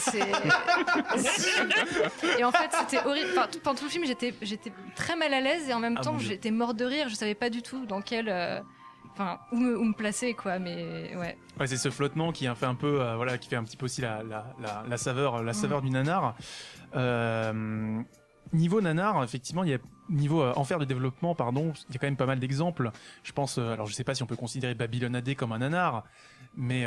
et en fait, c'était horrible. Enfin, pendant tout le film, j'étais très mal à l'aise. Et en même temps, j'étais morte de rire. Je savais pas du tout dans quel... où me placer, quoi, mais ouais. Ouais, c'est ce flottement qui fait un peu, qui fait un petit peu aussi la saveur du nanar. Niveau nanar, effectivement, il y a niveau enfer de développement, pardon, il y a quand même pas mal d'exemples. Je pense, alors je sais pas si on peut considérer Babylon AD comme un nanar, mais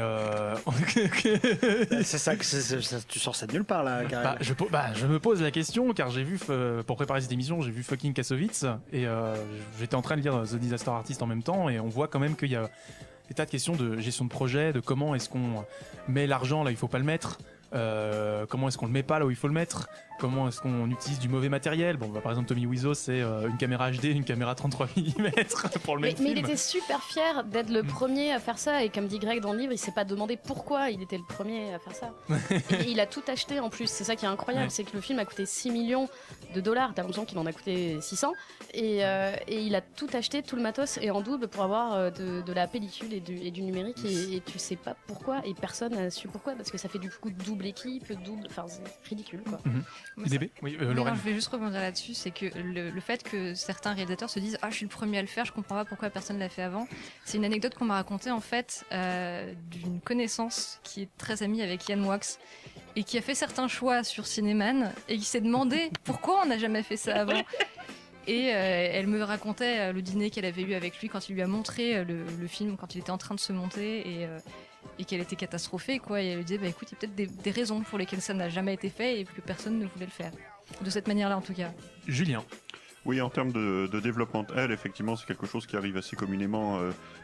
c'est ça que tu sors ça de nulle part là, carrément. Je me pose la question car j'ai vu pour préparer cette émission, j'ai vu fucking Kassovitz et j'étais en train de lire The Disaster Artist en même temps et on voit quand même qu'il y a des tas de questions de gestion de projet, de comment est-ce qu'on met l'argent là où il faut pas le mettre. Comment est-ce qu'on le met pas là où il faut le mettre, comment est-ce qu'on utilise du mauvais matériel. Bon, par exemple, Tommy Wiseau, c'est une caméra HD, une caméra 33 mm pour le même film. Mais il était super fier d'être le premier à faire ça, et comme dit Greg dans le livre, il s'est pas demandé pourquoi il était le premier à faire ça. Et il a tout acheté en plus, c'est ça qui est incroyable, c'est que le film a coûté 6 millions de dollars, t'as l'impression qu'il en a coûté 600, et il a tout acheté, tout le matos, et en double pour avoir de la pellicule et du numérique, et tu sais pas pourquoi, et personne n'a su pourquoi, parce que ça fait du coup double équipe, enfin c'est ridicule quoi. Lorraine. Je vais juste rebondir là-dessus, c'est que le fait que certains réalisateurs se disent je suis le premier à le faire, je comprends pas pourquoi personne l'a fait avant. C'est une anecdote qu'on m'a racontée en fait d'une connaissance qui est très amie avec Yann Wax et qui a fait certains choix sur Cinéman et qui s'est demandé pourquoi on n'a jamais fait ça avant. Et elle me racontait le dîner qu'elle avait eu avec lui quand il lui a montré le film, quand il était en train de se monter et qu'elle était catastrophée, quoi. Et elle lui disait, écoute, il y a peut-être des raisons pour lesquelles ça n'a jamais été fait et que personne ne voulait le faire. De cette manière-là, en tout cas. Julien. Oui, en termes de développement de L, effectivement, c'est quelque chose qui arrive assez communément.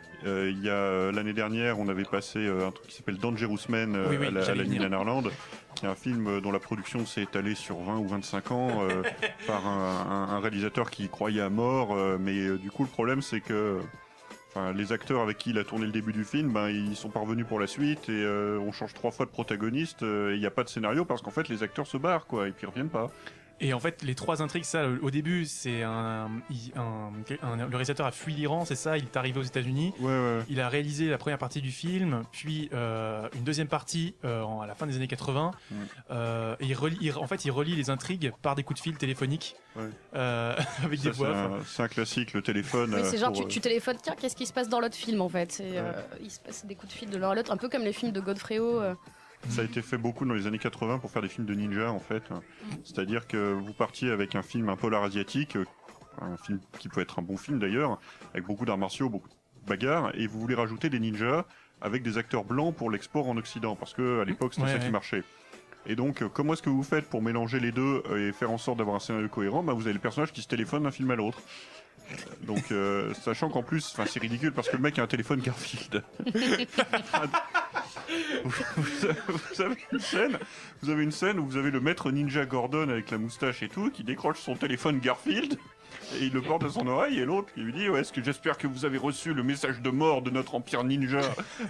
Il y a l'année dernière, on avait passé un truc qui s'appelle Dangerous Men à la Nanarland, qui est un film dont la production s'est étalée sur 20 ou 25 ans par un réalisateur qui croyait à mort, mais du coup le problème c'est que les acteurs avec qui il a tourné le début du film, ils sont pas revenus pour la suite et on change 3 fois de protagoniste et il n'y a pas de scénario parce qu'en fait les acteurs se barrent quoi et puis ils reviennent pas. Et en fait, les 3 intrigues, ça, au début, c'est le réalisateur a fui l'Iran, c'est ça, il est arrivé aux États-Unis. Ouais. Il a réalisé la première partie du film, puis une deuxième partie à la fin des années 80. Et il relie les intrigues par des coups de fil téléphoniques. Avec des voix. C'est un classique, le téléphone. Oui, c'est genre tu téléphones, tiens, qu'est-ce qui se passe dans l'autre film en fait. Il se passe des coups de fil de l'un à l'autre, un peu comme les films de Godfredo. Ça a été fait beaucoup dans les années 80 pour faire des films de ninja en fait. C'est-à-dire que vous partiez avec un film un polar asiatique, un film qui peut être un bon film d'ailleurs, avec beaucoup d'arts martiaux, beaucoup de bagarres, et vous voulez rajouter des ninjas avec des acteurs blancs pour l'export en Occident, parce que à l'époque c'était ça qui marchait. Et donc, comment est-ce que vous faites pour mélanger les deux et faire en sorte d'avoir un scénario cohérent ? Vous avez les personnages qui se téléphonent d'un film à l'autre. Donc, sachant qu'en plus, c'est ridicule parce que le mec a un téléphone Garfield. Vous avez une scène où vous avez le maître ninja Gordon avec la moustache et tout qui décroche son téléphone Garfield et il le porte à son oreille et l'autre qui lui dit est-ce que j'espère que vous avez reçu le message de mort de notre empire ninja.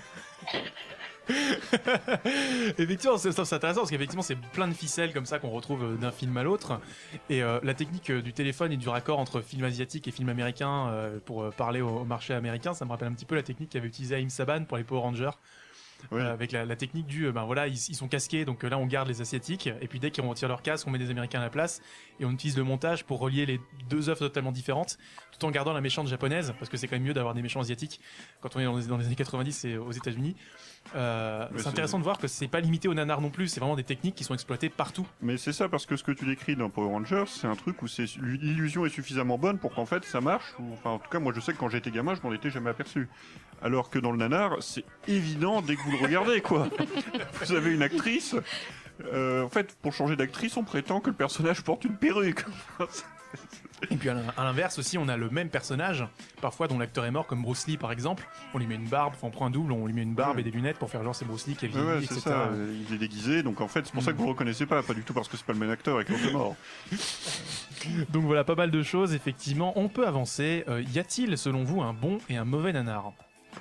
Effectivement, c'est intéressant parce qu'effectivement c'est plein de ficelles comme ça qu'on retrouve d'un film à l'autre et la technique du téléphone et du raccord entre film asiatique et film américain pour parler au marché américain, ça me rappelle un petit peu la technique qu'avait utilisée Haïm Saban pour les Power Rangers. Ouais. avec la technique du ben voilà, ils sont casqués, donc là on garde les asiatiques, et puis dès qu'ils retirent leur casque, on met des américains à la place, et on utilise le montage pour relier les deux œuvres totalement différentes, tout en gardant la méchante japonaise, parce que c'est quand même mieux d'avoir des méchants asiatiques quand on est dans les années 90 et aux États-Unis. C'est intéressant de voir que c'est pas limité au nanar non plus, c'est vraiment des techniques qui sont exploitées partout. Mais c'est ça, parce que ce que tu décris dans Power Rangers, c'est un truc où l'illusion est suffisamment bonne pour qu'en fait ça marche. Enfin, en tout cas, moi je sais que quand j'étais gamin, je m'en étais jamais aperçu. Alors que dans le nanar, c'est évident dès que vous le regardez, quoi. Vous avez une actrice. En fait, pour changer d'actrice, on prétend que le personnage porte une perruque. Et puis à l'inverse aussi, on a le même personnage, parfois dont l'acteur est mort, comme Bruce Lee par exemple. On lui met une barbe, on prend un double, on lui met une barbe et des lunettes pour faire genre c'est Bruce Lee qui est vieilli, Ouais, etc. c'est ça, il est déguisé, donc en fait c'est pour ça que vous le reconnaissez pas du tout parce que c'est pas le même acteur et que l'autre est mort. Donc voilà, pas mal de choses, effectivement. On peut avancer. Y a-t-il, selon vous, un bon et un mauvais nanar ?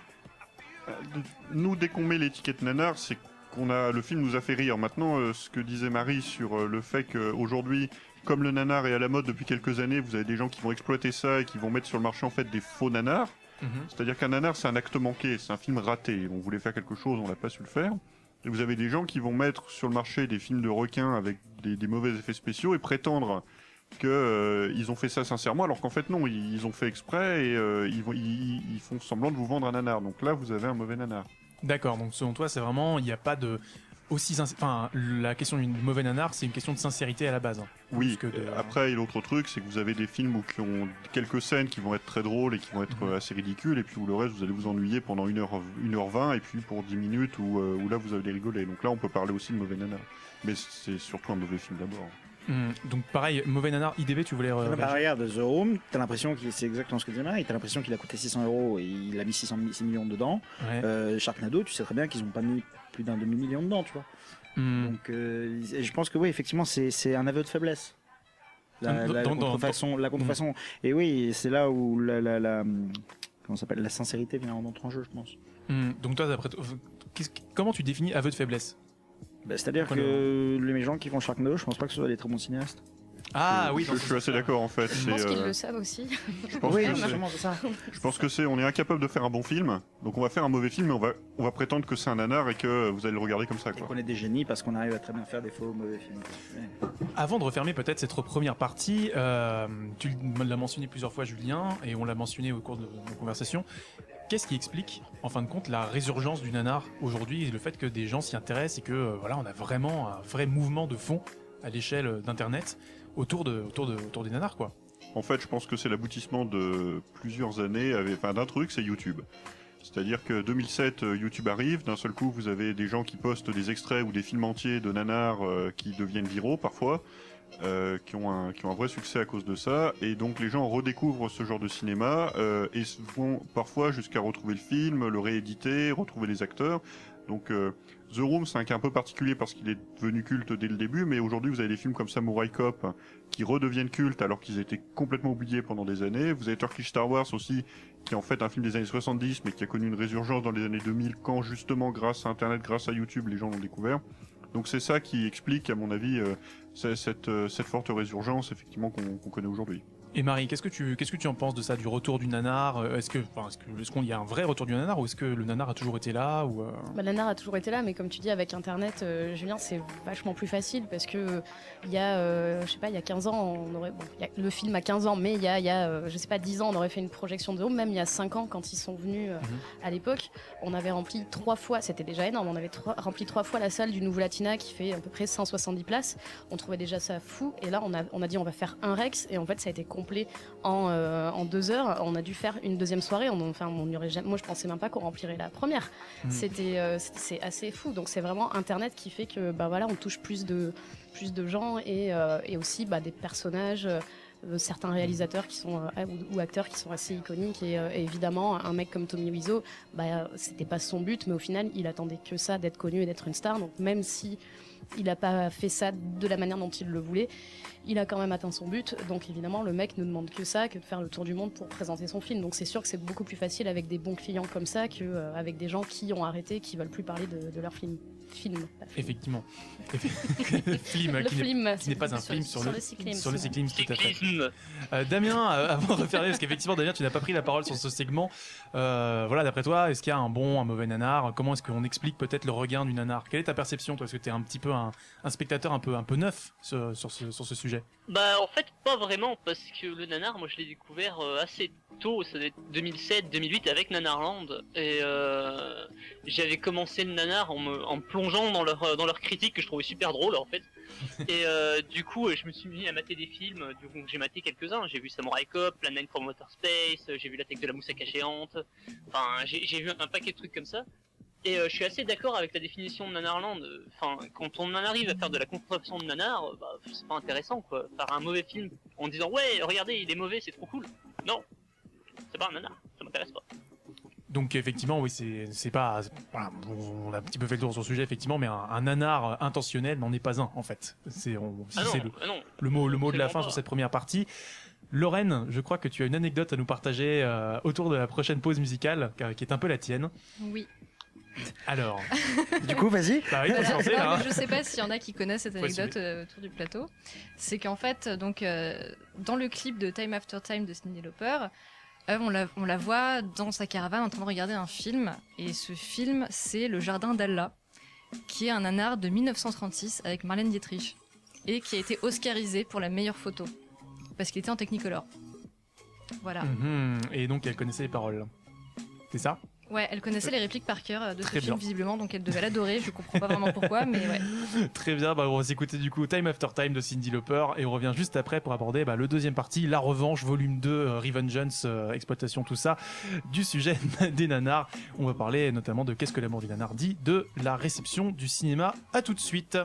Nous, dès qu'on met l'étiquette nanar, c'est le film nous a fait rire. Maintenant, ce que disait Marie sur le fait qu'aujourd'hui, comme le nanar est à la mode depuis quelques années, vous avez des gens qui vont exploiter ça et qui vont mettre sur le marché en fait des faux nanars. C'est-à-dire qu'un nanar, c'est un acte manqué, c'est un film raté. On voulait faire quelque chose, on n'a pas su le faire. Et vous avez des gens qui vont mettre sur le marché des films de requins avec des mauvais effets spéciaux et prétendre qu'ils ont fait ça sincèrement, alors qu'en fait non, ils ont fait exprès et ils font semblant de vous vendre un nanar. Donc là, vous avez un mauvais nanar. D'accord, donc selon toi, c'est vraiment, il n'y a pas de... Enfin, la question du mauvais nanar, c'est une question de sincérité à la base. Oui, après, l'autre truc, c'est que vous avez des films qui ont quelques scènes qui vont être très drôles et qui vont être assez ridicules, et puis où le reste, vous allez vous ennuyer pendant 1h20, et puis pour 10 minutes, où là, vous allez rigoler. Donc là, on peut parler aussi de mauvais nanar. Mais c'est surtout un mauvais film d'abord. Donc pareil, mauvais nanar, IDB, tu voulais... Regarde, The Room, t'as l'impression que c'est exactement ce que disait Marie, t'as l'impression qu'il a coûté 600 € et il a mis 6 millions dedans. Ouais. Sharknado, tu sais très bien qu'ils n'ont pas mis plus d'un demi-million dedans, tu vois. Donc je pense que oui, effectivement, c'est un aveu de faiblesse. La contrefaçon. Et oui, c'est là où comment ça s'appelle, la sincérité vient d'entrer en jeu, je pense. Donc toi, comment tu définis aveu de faiblesse ? C'est-à-dire que les gens qui font Sharknado, je pense pas que ce soit des très bons cinéastes. Ah oui, je suis assez d'accord en fait. Je pense qu'ils le savent aussi. Je pense que on est incapable de faire un bon film, donc on va faire un mauvais film, mais on va prétendre que c'est un nanar et que vous allez le regarder comme ça. On est des génies parce qu'on arrive à très bien faire des faux mauvais films. Ouais. Avant de refermer peut-être cette première partie, tu l'as mentionné plusieurs fois, Julien, et on l'a mentionné au cours de nos conversations. Qu'est-ce qui explique, en fin de compte, la résurgence du nanar aujourd'hui et le fait que des gens s'y intéressent et que voilà, on a vraiment un vrai mouvement de fond à l'échelle d'Internet autour des nanars, quoi. En fait, je pense que c'est l'aboutissement de plusieurs années, d'un truc, c'est YouTube. C'est-à-dire que 2007, YouTube arrive, d'un seul coup, vous avez des gens qui postent des extraits ou des films entiers de nanars qui deviennent viraux parfois, qui ont un vrai succès à cause de ça, et donc les gens redécouvrent ce genre de cinéma et vont parfois jusqu'à retrouver le film, le rééditer, retrouver les acteurs. Donc The Room, c'est un cas un peu particulier parce qu'il est devenu culte dès le début, mais aujourd'hui vous avez des films comme Samurai Cop qui redeviennent cultes alors qu'ils étaient complètement oubliés pendant des années. Vous avez Turkish Star Wars aussi, qui est en fait un film des années 70 mais qui a connu une résurgence dans les années 2000 quand justement grâce à Internet, grâce à YouTube, les gens l'ont découvert. Donc c'est ça qui explique, à mon avis, cette forte résurgence effectivement qu'on connaît aujourd'hui. Et Marie, qu'est-ce que tu en penses de ça, du retour du nanar ? Est-ce qu'il y a un vrai retour du nanar ou est-ce que le nanar a toujours été là ou Le nanar a toujours été là, mais comme tu dis, avec Internet, Julien, c'est vachement plus facile parce que il y a, je sais pas, il y a 15 ans, le film a 15 ans, mais il y a je sais pas, 10 ans, on aurait fait une projection de Home, même il y a 5 ans, quand ils sont venus à l'époque, on avait rempli 3 fois, c'était déjà énorme, on avait rempli 3 fois la salle du Nouveau Latina qui fait à peu près 170 places, on trouvait déjà ça fou, et là on a dit on va faire un Rex, et en fait ça a été complet en 2 heures. On a dû faire une deuxième soirée. Moi, je pensais même pas qu'on remplirait la première. C'est assez fou. Donc c'est vraiment Internet qui fait que on touche plus de gens et aussi des personnages. Certains réalisateurs qui sont ou acteurs qui sont assez iconiques et évidemment un mec comme Tommy Wiseau, c'était pas son but, mais au final il attendait que ça, d'être connu et d'être une star. Donc même si il n'a pas fait ça de la manière dont il le voulait. Il a quand même atteint son but, donc évidemment le mec ne demande que ça, que de faire le tour du monde pour présenter son film. Donc c'est sûr que c'est beaucoup plus facile avec des bons clients comme ça qu'avec des gens qui ont arrêté, qui veulent plus parler de leur film. Effectivement. Film qui n'est pas un film sur le cyclisme. Sur le cyclisme, tout à fait. Damien, avant de refaire, parce qu'effectivement, Damien, tu n'as pas pris la parole sur ce segment. Voilà, d'après toi, est-ce qu'il y a un bon, un mauvais nanar? Comment est-ce qu'on explique peut-être le regain du nanar? Quelle est ta perception, toi? Est-ce que tu es un petit peu un spectateur un peu neuf sur ce sujet? Bah en fait pas vraiment, parce que le nanar, moi je l'ai découvert assez tôt, ça doit être 2007-2008 avec Nanarland, et j'avais commencé le nanar en plongeant dans leur critique que je trouvais super drôle en fait. Et du coup je me suis mis à mater des films, donc j'ai maté quelques-uns, j'ai vu Samurai Cop, Plan 9 from Outer Space, j'ai vu L'attaque de la moussaka géante, enfin j'ai vu un paquet de trucs comme ça. Et je suis assez d'accord avec la définition de Nanarland. Enfin, quand on en arrive à faire de la conception de nanar, bah, c'est pas intéressant quoi. Faire un mauvais film en disant ouais, regardez, il est mauvais, c'est trop cool. Non, c'est pas un nanar, ça m'intéresse pas. Donc effectivement, oui, c'est pas. Voilà, on a un petit peu fait le tour sur le sujet, effectivement, mais un nanar intentionnel n'en est pas un en fait. C'est le mot de la fin sur cette première partie. Lorraine, je crois que tu as une anecdote à nous partager autour de la prochaine pause musicale, qui est un peu la tienne. Oui. Alors, du coup, vas-y. Bah oui, faut se lancer, là, hein. Je sais pas s'il y en a qui connaissent cette anecdote autour du plateau. C'est qu'en fait, donc, dans le clip de Time After Time de Cyndi Lauper, on la voit dans sa caravane en train de regarder un film. Et ce film, c'est Le Jardin d'Allah, qui est un nanar de 1936 avec Marlène Dietrich et qui a été oscarisé pour la meilleure photo parce qu'il était en Technicolor. Voilà. Et donc, elle connaissait les paroles. C'est ça? Ouais, elle connaissait les répliques par cœur de ce Très film, bien. visiblement, donc elle devait l'adorer. Je comprends pas vraiment pourquoi, mais ouais. Très bien, on va s'écouter du coup Time After Time de Cyndi Lauper et on revient juste après pour aborder le deuxième partie, La Revanche, volume 2, Revengeance, exploitation, tout ça, du sujet des nanars. On va parler notamment de qu'est-ce que l'amour du nanar dit, de la réception du cinéma. À tout de suite.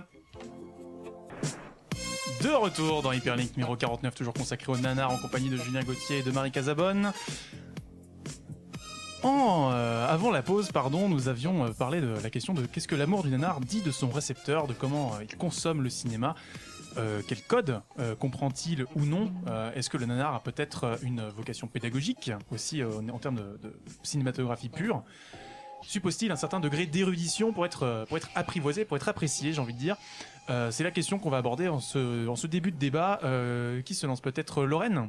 De retour dans Hyperlink numéro 49, toujours consacré au nanar en compagnie de Julien Gauthier et de Marie Casabonne. Avant la pause, nous avions parlé de la question de qu'est-ce que l'amour du nanar dit de son récepteur, de comment il consomme le cinéma, quel code comprend-il ou non, est-ce que le nanar a peut-être une vocation pédagogique aussi en termes de cinématographie pure, suppose-t-il un certain degré d'érudition pour être apprivoisé, pour être apprécié, j'ai envie de dire. C'est la question qu'on va aborder en ce début de débat. Qui se lance? Peut-être Lorraine?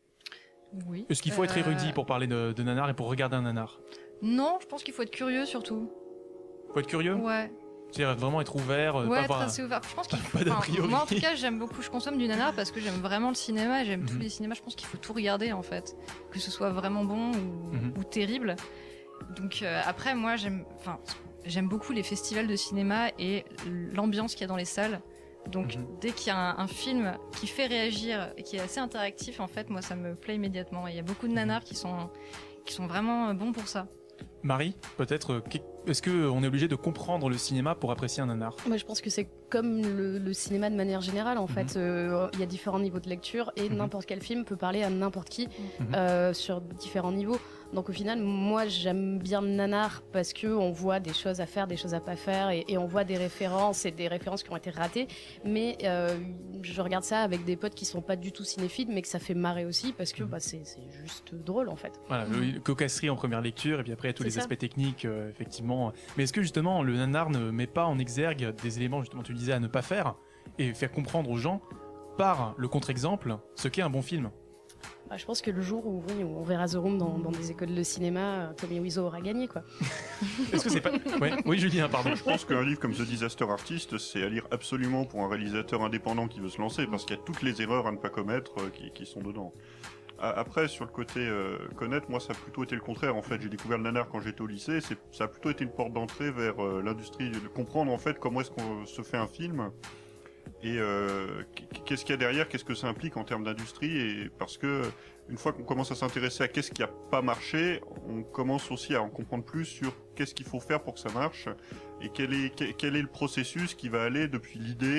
Oui. Est-ce qu'il faut être érudit pour parler de nanar et pour regarder un nanar? Non, je pense qu'il faut être curieux surtout. Faut être curieux? Ouais. C'est-à-dire vraiment être ouvert, ouais, être assez ouvert. Je pense qu'il faut. Moi, en tout cas, j'aime beaucoup. Je consomme du nanar parce que j'aime vraiment le cinéma. J'aime tous les cinémas. Je pense qu'il faut tout regarder en fait, que ce soit vraiment bon ou terrible. Donc après, moi, j'aime beaucoup les festivals de cinéma et l'ambiance qu'il y a dans les salles. Donc dès qu'il y a un film qui fait réagir et qui est assez interactif, en fait, moi, ça me plaît immédiatement. Et il y a beaucoup de nanars qui sont vraiment bons pour ça. Marie, peut-être, est-ce qu'on est obligé de comprendre le cinéma pour apprécier un nanar? Moi, je pense que c'est comme le cinéma de manière générale. En fait, il y a différents niveaux de lecture et n'importe quel film peut parler à n'importe qui sur différents niveaux. Donc au final, moi, j'aime bien le nanar parce qu'on voit des choses à faire, des choses à pas faire et on voit des références et des références qui ont été ratées. Mais je regarde ça avec des potes qui sont pas du tout cinéphiles, mais que ça fait marrer aussi parce que c'est juste drôle en fait. Voilà, cocasserie en première lecture et puis après tous les aspects techniques, effectivement. Mais est-ce que justement le nanar ne met pas en exergue des éléments, justement, tu disais, à ne pas faire et faire comprendre aux gens par le contre-exemple ce qu'est un bon film? Je pense que le jour où on verra The Room dans des écoles de cinéma, Tommy Wiseau aura gagné, quoi. Est-ce que c'est pas... Oui, Julien, pardon. Je pense qu'un livre comme The Disaster Artist, c'est à lire absolument pour un réalisateur indépendant qui veut se lancer, parce qu'il y a toutes les erreurs à ne pas commettre qui sont dedans. Après, sur le côté connaître, moi ça a plutôt été le contraire. En fait, j'ai découvert le nanar quand j'étais au lycée. Ça a plutôt été une porte d'entrée vers l'industrie, de comprendre en fait comment est-ce qu'on se fait un film et qu'est-ce qu'il y a derrière, qu'est-ce que ça implique en termes d'industrie. Et parce que une fois qu'on commence à s'intéresser à qu'est-ce qui a pas marché, on commence aussi à en comprendre plus sur qu'est-ce qu'il faut faire pour que ça marche et quel est le processus qui va aller depuis l'idée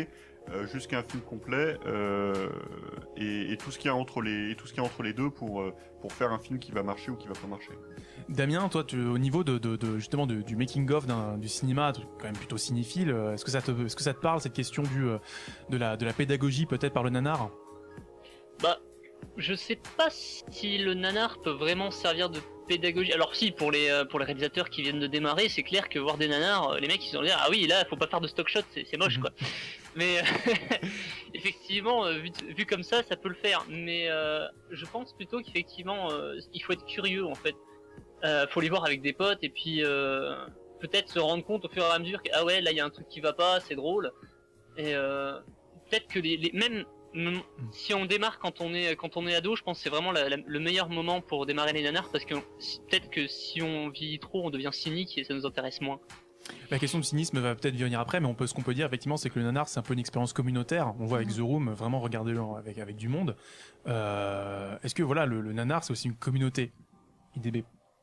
jusqu'à un film complet et tout ce qu'il y a entre les deux pour faire un film qui va marcher ou qui va pas marcher. Damien, toi, au niveau justement du making of du cinéma, tu es quand même plutôt cinéphile. Est-ce que ça te parle, cette question de la pédagogie peut-être par le nanar? Bah, je sais pas si le nanar peut vraiment servir de pédagogie. Alors si, pour les réalisateurs qui viennent de démarrer, c'est clair que voir des nanars, les mecs ils vont dire ah oui, là faut pas faire de stock shot, c'est moche quoi. Mais effectivement, vu comme ça peut le faire. Mais je pense plutôt qu'effectivement, il faut être curieux en fait. Faut les voir avec des potes et puis peut-être se rendre compte au fur et à mesure que ah ouais, là il y a un truc qui va pas, c'est drôle. Et peut-être que même si on démarre quand on est ado, je pense que c'est vraiment le meilleur moment pour démarrer les nanars parce que peut-être que si on vieillit trop, on devient cynique et ça nous intéresse moins. La question du cynisme va peut-être venir après, mais ce qu'on peut dire effectivement, c'est que le nanar c'est un peu une expérience communautaire. On voit avec The Room vraiment regarder avec du monde. Est-ce que voilà le nanar c'est aussi une communauté IDB?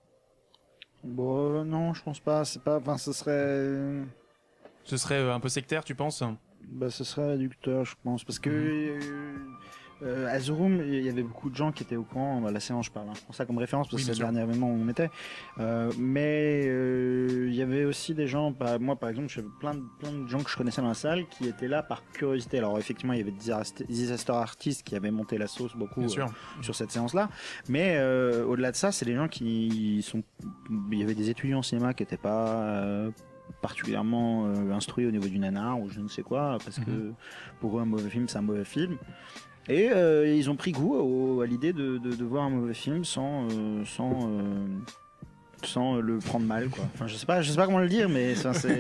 Bon, non, je pense pas. C'est pas. Enfin, ce serait un peu sectaire, tu penses? Bah, ce serait réducteur, je pense, parce que à The Room, il y avait beaucoup de gens qui étaient au courant. La séance, je parle. Je prends ça comme référence parce que c'est le dernier événement où on était. Mais il y avait aussi des gens. Moi, par exemple, j'avais plein de gens que je connaissais dans la salle qui étaient là par curiosité. Alors effectivement, il y avait Disaster Artists qui avaient monté la sauce beaucoup sur cette séance-là. Mais au-delà de ça, c'est des gens qui sont. Il y avait des étudiants en cinéma qui n'étaient pas particulièrement instruits au niveau du nanar ou je ne sais quoi, parce que pour eux un mauvais film c'est un mauvais film, et ils ont pris goût à l'idée de voir un mauvais film sans le prendre mal, quoi. Enfin, je sais pas comment le dire, mais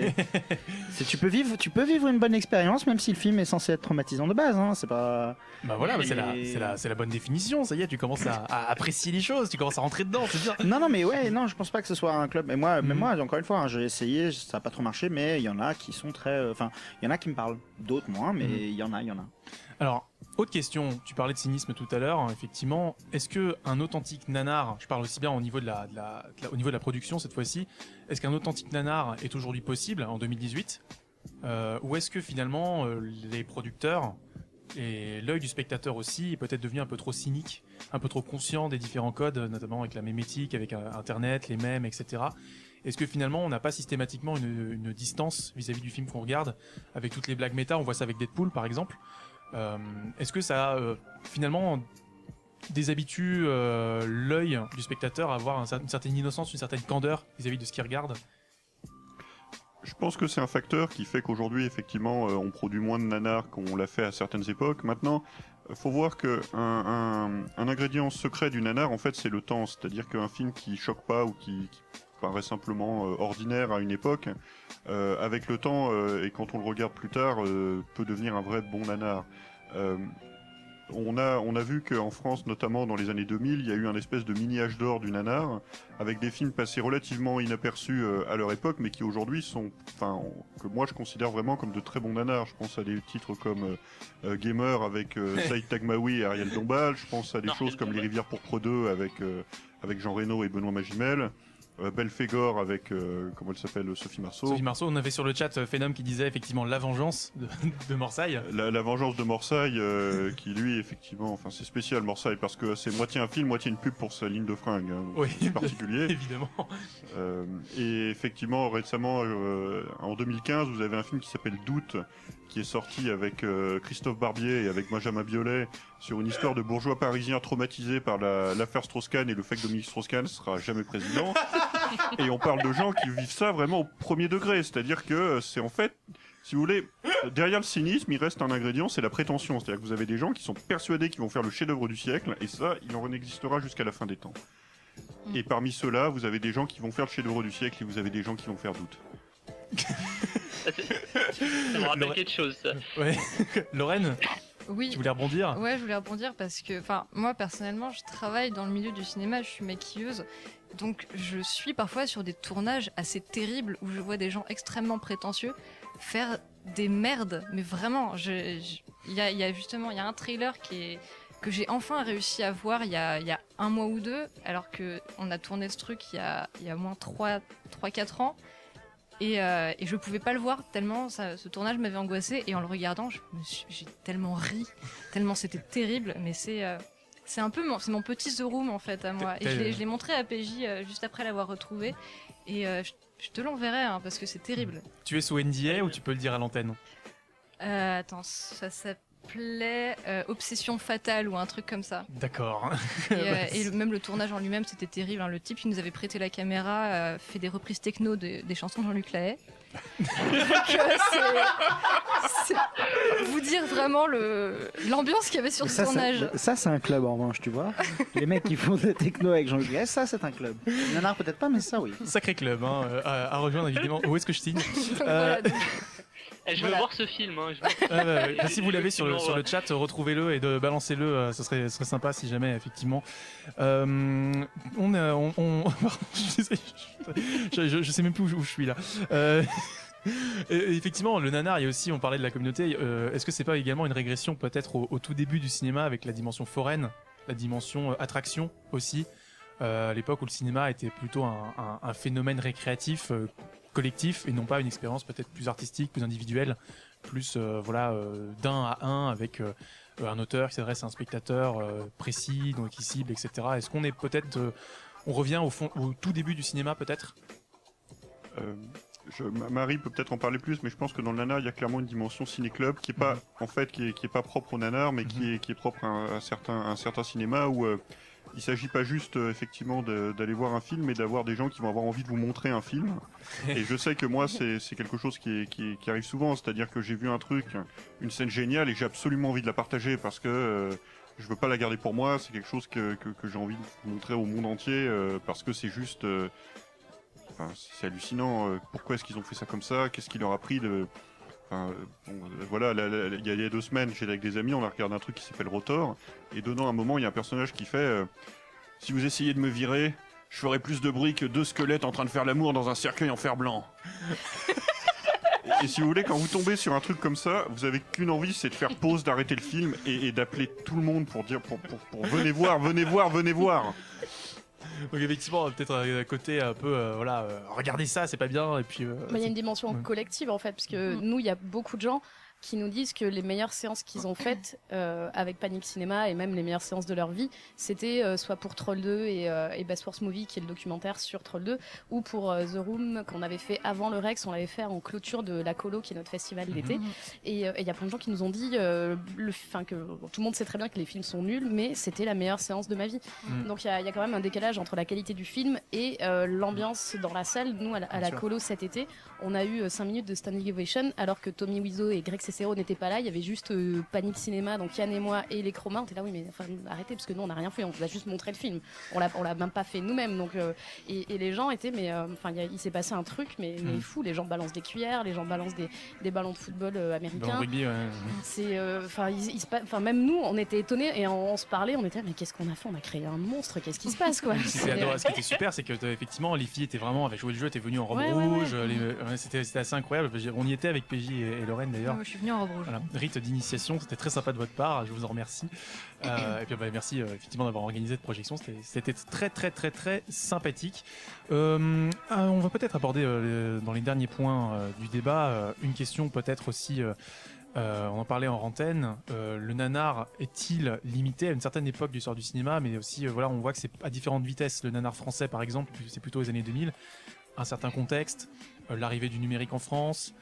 tu peux vivre une bonne expérience même si le film est censé être traumatisant de base, hein. C'est pas. Bah voilà, c'est la bonne définition. Ça y est, tu commences à apprécier les choses, tu commences à rentrer dedans, c'est bien. Non, mais non, je pense pas que ce soit un club. Et moi, même moi, encore une fois, hein, j'ai essayé, ça a pas trop marché, mais il y en a qui sont très, il y en a qui me parlent, d'autres moins, mais il y en a. Alors, autre question, tu parlais de cynisme tout à l'heure, hein, effectivement, est-ce que un authentique nanar, je parle aussi bien au niveau de la production cette fois-ci, est-ce qu'un authentique nanar est aujourd'hui possible en 2018 ou est-ce que finalement les producteurs et l'œil du spectateur aussi est peut-être devenu un peu trop cynique, un peu trop conscient des différents codes, notamment avec la mémétique, avec Internet, les mèmes, etc. Est-ce que finalement on n'a pas systématiquement une distance vis-à-vis du film qu'on regarde, avec toutes les blagues méta, on voit ça avec Deadpool par exemple. Est-ce que ça finalement déshabitue l'œil du spectateur à avoir une certaine innocence, une certaine candeur vis-à-vis de ce qu'il regarde? Je pense que c'est un facteur qui fait qu'aujourd'hui effectivement on produit moins de nanars qu'on l'a fait à certaines époques. Maintenant, faut voir que un ingrédient secret du nanar en fait c'est le temps, c'est-à-dire qu'un film qui choque pas ou qui paraît simplement ordinaire à une époque, avec le temps et quand on le regarde plus tard, peut devenir un vrai bon nanar. On a vu qu'en France, notamment dans les années 2000, il y a eu un espèce de mini âge d'or du nanar, avec des films passés relativement inaperçus à leur époque, mais qui aujourd'hui que moi je considère vraiment comme de très bons nanars. Je pense à des titres comme Gamer avec Saïd Tagmaoui et Ariel Dombal. Je pense à des choses comme Les Rivières Pourpres 2 avec Jean Reno et Benoît Magimel. Belphégor avec comment elle s'appelle, Sophie Marceau. Sophie Marceau, on avait sur le chat Phenom qui disait effectivement La Vengeance de Morsaille. La Vengeance de Morsaille qui lui effectivement, enfin c'est spécial Morsaille parce que c'est moitié un film, moitié une pub pour sa ligne de fringues, hein, oui, c'est particulier. Évidemment. Et effectivement récemment en 2015 vous avez un film qui s'appelle Doute qui est sorti avec Christophe Barbier et avec Benjamin Biolay sur une histoire de bourgeois parisiens traumatisés par l'affaire Strauss-Kahn et le fait que Dominique Strauss-Kahn sera jamais président. Et on parle de gens qui vivent ça vraiment au premier degré, c'est-à-dire que c'est en fait, si vous voulez, derrière le cynisme, il reste un ingrédient, c'est la prétention. C'est-à-dire que vous avez des gens qui sont persuadés qu'ils vont faire le chef-d'œuvre du siècle, et ça, il en existera jusqu'à la fin des temps. Et parmi ceux-là, vous avez des gens qui vont faire le chef-d'œuvre du siècle, et vous avez des gens qui vont faire Doute. Ça me rappelle quelque chose, ça. Ouais. Lorraine, oui. Tu voulais rebondir? Ouais, je voulais rebondir parce que, moi personnellement, je travaille dans le milieu du cinéma, je suis maquilleuse, donc je suis parfois sur des tournages assez terribles où je vois des gens extrêmement prétentieux faire des merdes, mais vraiment, il y a un trailer que j'ai enfin réussi à voir il y a un mois ou deux, alors que on a tourné ce truc il y a au moins 3-4 ans. Et je pouvais pas le voir tellement ce tournage m'avait angoissée. Et en le regardant, j'ai tellement ri, tellement c'était terrible. Mais c'est un peu c'est mon petit The Room en fait à moi. Et je l'ai montré à PJ juste après l'avoir retrouvé. Et je te l'enverrai hein, parce que c'est terrible. Tu es sous NDA ou tu peux le dire à l'antenne? Attends, ça s'appelait Obsession fatale ou un truc comme ça. D'accord. Et même le tournage en lui-même, c'était terrible. Hein. Le type, il nous avait prêté la caméra, fait des reprises techno des chansons de Jean-Luc Lahaye. Donc, c'est vous dire vraiment l'ambiance qu'il y avait sur ce tournage. Ça, c'est un club en revanche, tu vois. Les mecs qui font des techno avec Jean-Luc Lahaye, ça, c'est un club. Nanar, peut-être pas, mais ça, oui. Sacré club, hein, à rejoindre évidemment. Où est-ce que je signe? Je veux voir ce film. Hein. Si vous l'avez sur le chat, retrouvez-le et balancez-le. Ce serait sympa si jamais, effectivement. Je sais même plus où je suis là. Et effectivement, le nanar, il y a aussi, on parlait de la communauté. Est-ce que c'est pas également une régression peut-être au tout début du cinéma avec la dimension foraine, la dimension attraction aussi, à l'époque où le cinéma était plutôt un phénomène récréatif, collectif, et non pas une expérience peut-être plus artistique, plus individuelle, plus d'un à un avec un auteur qui s'adresse à un spectateur précis, donc qui cible, etc. Est-ce qu'on est peut-être, on revient au tout début du cinéma peut-être? Marie peut peut-être en parler plus, mais je pense que dans le nanar, il y a clairement une dimension ciné-club qui est pas, en fait, qui est pas propre au nanar, mais qui est propre à un certain cinéma où il s'agit pas juste effectivement d'aller voir un film, mais d'avoir des gens qui vont avoir envie de vous montrer un film. Et je sais que moi, c'est quelque chose qui arrive souvent, c'est-à-dire que j'ai vu un truc, une scène géniale, et j'ai absolument envie de la partager parce que je veux pas la garder pour moi. C'est quelque chose que j'ai envie de montrer au monde entier parce que c'est juste. C'est hallucinant. Pourquoi est-ce qu'ils ont fait ça comme ça? Qu'est-ce qui leur a pris de... voilà, il y a 2 semaines, j'étais avec des amis, on a regardé un truc qui s'appelle Rotor, et dedans, à un moment, il y a un personnage qui fait si vous essayez de me virer, je ferai plus de bruit que 2 squelettes en train de faire l'amour dans un cercueil en fer blanc. Et si vous voulez, quand vous tombez sur un truc comme ça, vous avez qu'une envie, c'est de faire pause, d'arrêter le film et d'appeler tout le monde pour dire pour venez voir, venez voir, venez voir. Donc effectivement, peut-être à côté un peu, regardez ça, c'est pas bien. Et puis. Il y a une dimension collective en fait, parce que nous, il y a beaucoup de gens qui nous disent que les meilleures séances qu'ils ont faites avec Panic Cinéma et même les meilleures séances de leur vie, c'était soit pour Troll 2 et Best Worst Movie qui est le documentaire sur Troll 2, ou pour The Room qu'on avait fait avant le Rex, on l'avait fait en clôture de la Colo qui est notre festival d'été. Et il y a plein de gens qui nous ont dit que tout le monde sait très bien que les films sont nuls, mais c'était la meilleure séance de ma vie. Donc il y a quand même un décalage entre la qualité du film et l'ambiance dans la salle. Nous à la Colo cet été, on a eu 5 minutes de standing ovation alors que Tommy Wiseau et Greg Sestero n'étaient pas là, il y avait juste Panic Cinéma, donc Yann et moi et les Chromas. On était là, oui mais enfin arrêtez, parce que nous on n'a rien fait, on vous a juste montré le film, on l'a même pas fait nous-mêmes. Donc et les gens étaient il s'est passé un truc mais fou, les gens balancent des cuillères, les gens balancent des ballons de football américains. Rugby, ouais. C'est même nous on était étonnés et on se parlait, on était là, mais qu'est-ce qu'on a fait, on a créé un monstre, qu'est-ce qui se passe quoi. Ce qui était super, c'est que effectivement les filles étaient vraiment, avaient joué le jeu, étaient venues en robe rouge, c'était assez incroyable. On y était avec PJ et Lorraine d'ailleurs. Moi je suis venue en robe rouge. Voilà, rite d'initiation, c'était très sympa de votre part, je vous en remercie. Et puis merci effectivement d'avoir organisé cette projection, c'était très très très très sympathique. On va peut-être aborder dans les derniers points du débat une question peut-être aussi. On en parlait en antenne. Le nanar est-il limité à une certaine époque de l'histoire du cinéma, mais aussi on voit que c'est à différentes vitesses. Le nanar français par exemple, c'est plutôt les années 2000, un certain contexte, l'arrivée du numérique en France.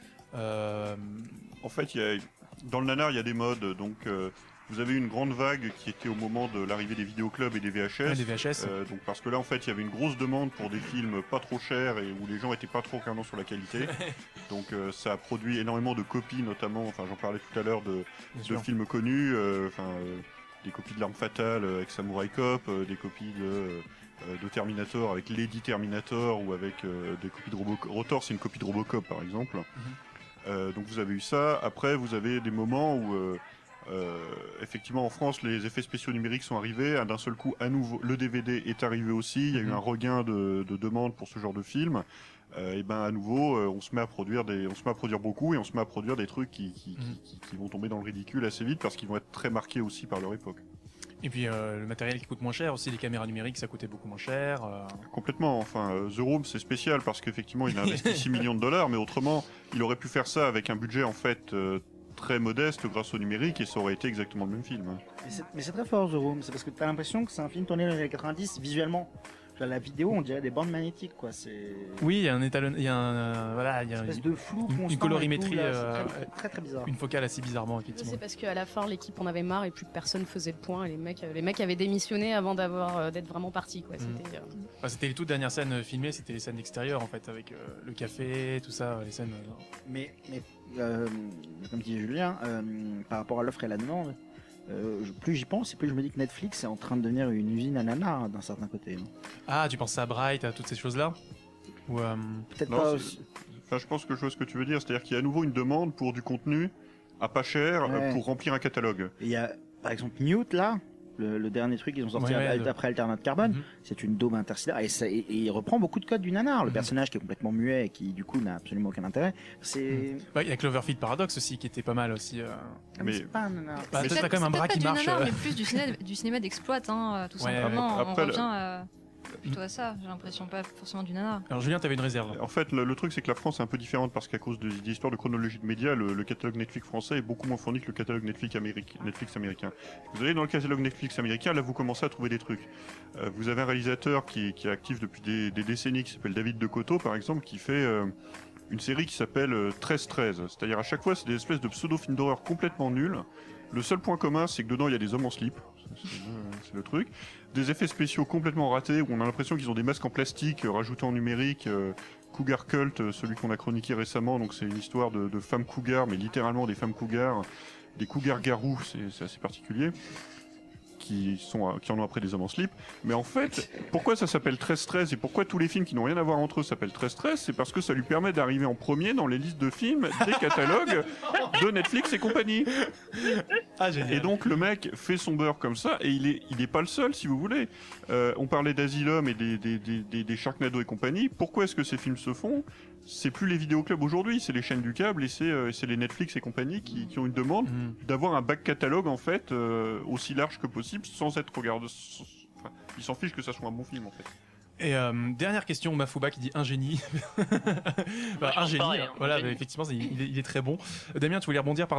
En fait, dans le nanar, il y a des modes. Donc, vous avez une grande vague qui était au moment de l'arrivée des vidéoclubs et des VHS. Des VHS. Donc, parce que là, en fait, il y avait une grosse demande pour des films pas trop chers et où les gens étaient pas trop regardants sur la qualité. Donc, ça a produit énormément de copies, notamment. Enfin, j'en parlais tout à l'heure de films connus. Des copies de L'Arme Fatale avec Samurai Cop, des copies de Terminator avec Lady Terminator ou avec des copies de Robocop. Rotor, c'est une copie de Robocop, par exemple. Donc vous avez eu ça. Après, vous avez des moments où, effectivement, en France, les effets spéciaux numériques sont arrivés. D'un seul coup, à nouveau, le DVD est arrivé aussi. Il y a eu un regain de demande pour ce genre de film. Et à nouveau, on se met à produire beaucoup et on se met à produire des trucs qui vont tomber dans le ridicule assez vite parce qu'ils vont être très marqués aussi par leur époque. Et puis le matériel qui coûte moins cher aussi, les caméras numériques ça coûtait beaucoup moins cher. Complètement, enfin The Room c'est spécial parce qu'effectivement il a investi 6 millions de dollars, mais autrement il aurait pu faire ça avec un budget en fait très modeste grâce au numérique et ça aurait été exactement le même film. Mais c'est très fort The Room, c'est parce que t'as l'impression que c'est un film tourné dans les années 90 visuellement. La vidéo, on dirait des bandes magnétiques, quoi. Oui, il y a un étalon, il y a une espèce de flou constant, une colorimétrie, c'est très bizarre. Une focale assez bizarrement, effectivement. C'est parce qu'à la fin, l'équipe en avait marre et plus personne faisait le point. Et les mecs avaient démissionné avant d'être vraiment partis, quoi. C'était les toutes dernières scènes filmées, c'était les scènes extérieures, en fait, avec le café, tout ça, les scènes. Mais comme dit Julien, par rapport à l'offre et la demande. Plus j'y pense, et plus je me dis que Netflix est en train de devenir une usine à nanar d'un certain côté. Non ah, tu penses à Bright, à toutes ces choses-là ou peut-être pas aussi. Enfin, je pense que je vois ce que tu veux dire, c'est-à-dire qu'il y a à nouveau une demande pour du contenu à pas cher pour remplir un catalogue. Il y a par exemple Mute là. Le dernier truc qu'ils ont sorti après Alternate Carbone, c'est une daube interstellaire et il reprend beaucoup de codes du nanar. Le personnage qui est complètement muet et qui du coup n'a absolument aucun intérêt. Il y a Cloverfield Paradox aussi qui était pas mal aussi. Mais c'est pas un nanar. T'as quand même un bras qui marche. Nanar, mais plus du cinéma d'exploit, tout simplement. Après, on revient plutôt à ça, j'ai l'impression, pas forcément du nanar. Alors Julien, t'avais une réserve. En fait, le truc c'est que la France est un peu différente parce qu'à cause des histoires de chronologie de médias, le catalogue Netflix français est beaucoup moins fourni que le catalogue Netflix américain. Vous allez dans le catalogue Netflix américain, là vous commencez à trouver des trucs. Vous avez un réalisateur qui est actif depuis des décennies, qui s'appelle David Decotto par exemple, qui fait une série qui s'appelle 13-13. C'est-à-dire à chaque fois c'est des espèces de pseudo-films d'horreur complètement nuls. Le seul point commun c'est que dedans il y a des hommes en slip. C'est le truc. Des effets spéciaux complètement ratés où on a l'impression qu'ils ont des masques en plastique rajoutés en numérique. Cougar Cult, celui qu'on a chroniqué récemment, donc c'est une histoire de femmes cougars, mais littéralement des femmes cougars, des cougars garous, c'est assez particulier, qui en ont après des hommes en slip. Mais en fait, pourquoi ça s'appelle 13-13 et pourquoi tous les films qui n'ont rien à voir entre eux s'appellent 13-13, c'est parce que ça lui permet d'arriver en premier dans les listes de films des catalogues de Netflix et compagnie. Ah, génial. Et donc le mec fait son beurre comme ça et il est pas le seul si vous voulez. On parlait d'Asylum et des Sharknado et compagnie. Pourquoi est-ce que ces films se font ? C'est plus les vidéoclubs aujourd'hui, c'est les chaînes du câble et c'est les Netflix et compagnie qui ont une demande d'avoir un back catalogue en fait aussi large que possible sans être regardé. Enfin, ils s'en fichent que ça soit un bon film en fait. Et dernière question, Mafouba qui dit un génie. Un génie, pareil, voilà, génie. effectivement, il est très bon. Damien, tu voulais rebondir, pardon ?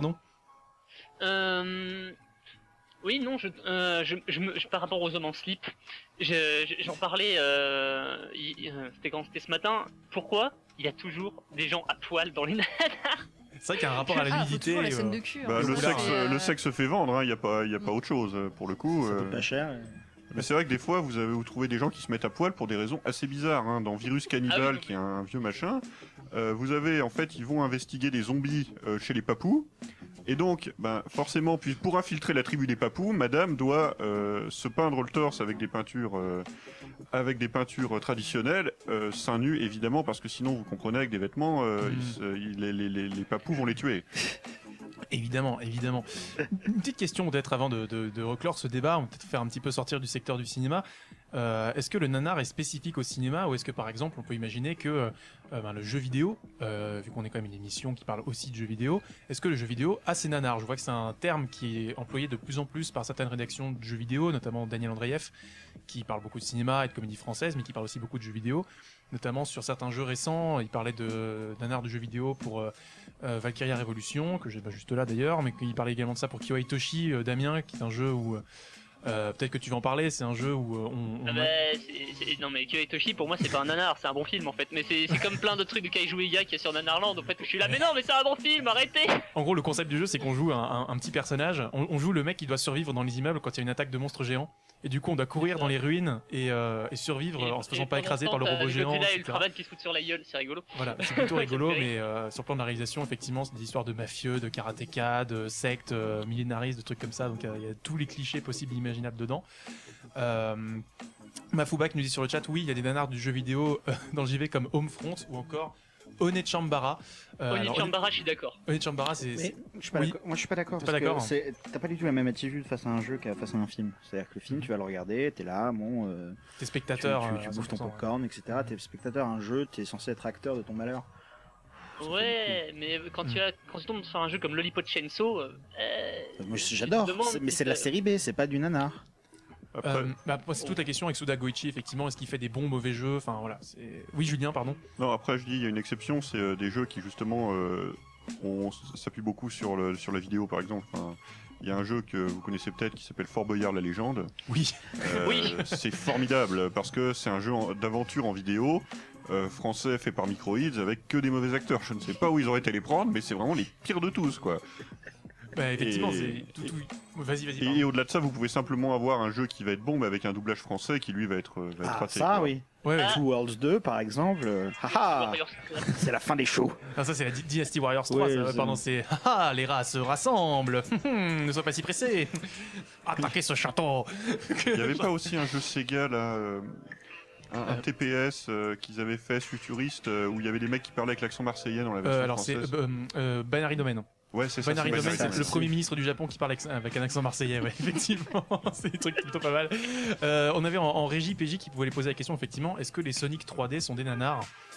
Oui, non, par rapport aux hommes en slip, j'en parlais, c'était ce matin. Pourquoi il y a toujours des gens à poil dans les nanars ? C'est vrai qu'il y a un rapport à la nudité. La scène de cul. Le sexe fait vendre, il n'y a pas autre chose pour le coup. Ça coûte pas cher. Mais c'est vrai que des fois vous trouvez des gens qui se mettent à poil pour des raisons assez bizarres. Hein. Dans Virus Cannibal, qui est un vieux machin, vous avez en fait ils vont investiguer des zombies chez les papous. Et donc, forcément, puis pour infiltrer la tribu des papous, madame doit se peindre le torse avec des peintures traditionnelles, seins nus évidemment, parce que sinon vous comprenez avec des vêtements, les papous vont les tuer. Évidemment. Une petite question peut-être avant de reclore ce débat, on va peut-être faire un petit peu sortir du secteur du cinéma. Est-ce que le nanar est spécifique au cinéma ou est-ce que par exemple on peut imaginer que le jeu vidéo, vu qu'on est quand même une émission qui parle aussi de jeux vidéo, est-ce que le jeu vidéo a ses nanars ? Je vois que c'est un terme qui est employé de plus en plus par certaines rédactions de jeux vidéo, notamment Daniel Andreev, qui parle beaucoup de cinéma et de comédie française, mais qui parle aussi beaucoup de jeux vidéo, notamment sur certains jeux récents. Il parlait de nanar de jeux vidéo pour Valkyria Revolution, que j'ai juste là d'ailleurs, mais il parlait également de ça pour Kyoei Toshi, Damien, qui est un jeu où peut-être que tu vas en parler, c'est un jeu où non mais Kyoei Toshi pour moi c'est pas un nanar, c'est un bon film en fait, mais c'est comme plein d'autres trucs de Kaiju Eiga qui est sur Nanarland en fait où je suis là mais non mais c'est un bon film, arrêtez. En gros le concept du jeu c'est qu'on joue un petit personnage, on joue le mec qui doit survivre dans les immeubles quand il y a une attaque de monstres géants. Et du coup, on doit courir dans les ruines et survivre en se faisant pas écraser par le robot géant. Là, Ultraman qui se fout sur la gueule, c'est rigolo. Voilà, c'est plutôt rigolo, mais sur le plan de la réalisation, effectivement, c'est des histoires de mafieux, de karatéka, de sectes, millénaristes, de trucs comme ça. Donc il y a tous les clichés possibles et imaginables dedans. Mafouba qui nous dit sur le chat, oui, il y a des nanars du jeu vidéo dans le JV comme Homefront ou encore Onechambara. Onechambara, je suis d'accord. Onechambara, moi je suis pas d'accord parce que t'as pas du tout la même attitude face à un jeu qu'à face à un film. C'est-à-dire que le film, tu vas le regarder, t'es là, t'es spectateur, tu bouffes ton popcorn, etc. T'es spectateur. Un jeu, t'es censé être acteur de ton malheur. Ouais, mais quand tu tombes sur un jeu comme Lollipop Chainsaw, moi j'adore, mais c'est de la série B, c'est pas du nanar. Après... c'est toute la question avec Suda Goichi, effectivement, est-ce qu'il fait des bons, mauvais jeux, enfin voilà. Oui, Julien, pardon. Non, après je dis, il y a une exception, c'est des jeux qui justement on s'appuie beaucoup sur la vidéo, par exemple. Enfin, il y a un jeu que vous connaissez peut-être qui s'appelle Fort Boyard la légende. Oui. Oui. C'est formidable parce que c'est un jeu d'aventure en vidéo. Français fait par Microids avec que des mauvais acteurs. Je ne sais pas où ils auraient été les prendre, mais c'est vraiment les pires de tous, quoi. Effectivement, c'est tout. Vas-y. Et au-delà de ça, vous pouvez simplement avoir un jeu qui va être bon, mais avec un doublage français qui lui va être raté. Ça, quoi. oui. Ouais. Two Worlds 2, par exemple. C'est la fin des shows. Ah, ça, c'est la Dynasty Warriors 3. Oui, ça, pardon, c'est les rats se rassemblent. Ne sois pas si pressé. Attaquez ce château. Il n'y avait pas aussi un jeu Sega là, un TPS qu'ils avaient fait futuriste où il y avait des mecs qui parlaient avec l'accent marseillais dans la version alors française. c'est Binary Domain. Ouais, c'est ça. Binary Domain, c'est Domain. le premier ministre du Japon qui parle avec un accent marseillais, ouais, effectivement. C'est des trucs plutôt pas mal. On avait en régie PJ qui pouvait les poser la question, effectivement, est-ce que les Sonic 3D sont des nanars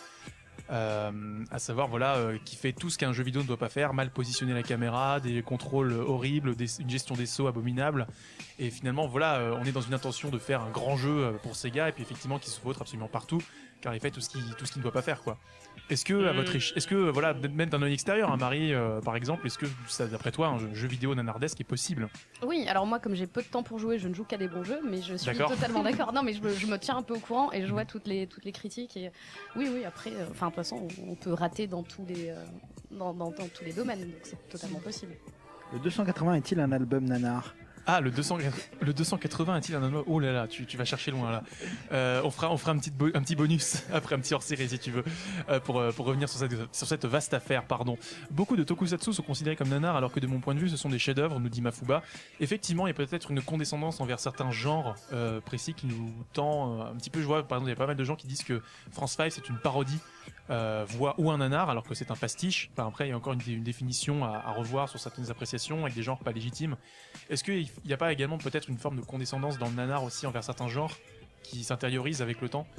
à savoir, qui fait tout ce qu'un jeu vidéo ne doit pas faire, mal positionner la caméra, des contrôles horribles, une gestion des sauts abominable. Et finalement, on est dans une intention de faire un grand jeu pour Sega, et puis effectivement, qui se vautre absolument partout, car il fait tout ce qu'il ne doit pas faire, quoi. Est-ce que, même d'un œil extérieur, hein, Marie, par exemple, est-ce que, d'après toi, un jeu vidéo nanardesque est possible? Oui, alors moi, comme j'ai peu de temps pour jouer, je ne joue qu'à des bons jeux, mais je suis D'accord. totalement d'accord. Non, mais je me tiens un peu au courant et je vois toutes les critiques. Et oui, après, de toute façon, on peut rater dans tous les domaines, donc c'est totalement possible. Le 280 est-il un album nanar? Ah, le 280 est-il un album? Oh là là, tu vas chercher loin là. On fera un petit bonus après, un petit hors-série si tu veux, pour revenir sur cette vaste affaire, pardon. Beaucoup de tokusatsu sont considérés comme nanars, alors que de mon point de vue, ce sont des chefs-d'œuvre, nous dit Mafuba. Effectivement, il y a peut-être une condescendance envers certains genres précis qui nous tend un petit peu. Je vois, par exemple, il y a pas mal de gens qui disent que France 5 c'est une parodie. Ou un nanar, alors que c'est un pastiche. Enfin, après, il y a encore une définition à revoir sur certaines appréciations avec des genres pas légitimes. Est-ce qu'il n'y a pas également peut-être une forme de condescendance dans le nanar aussi envers certains genres qui s'intériorisent avec le temps?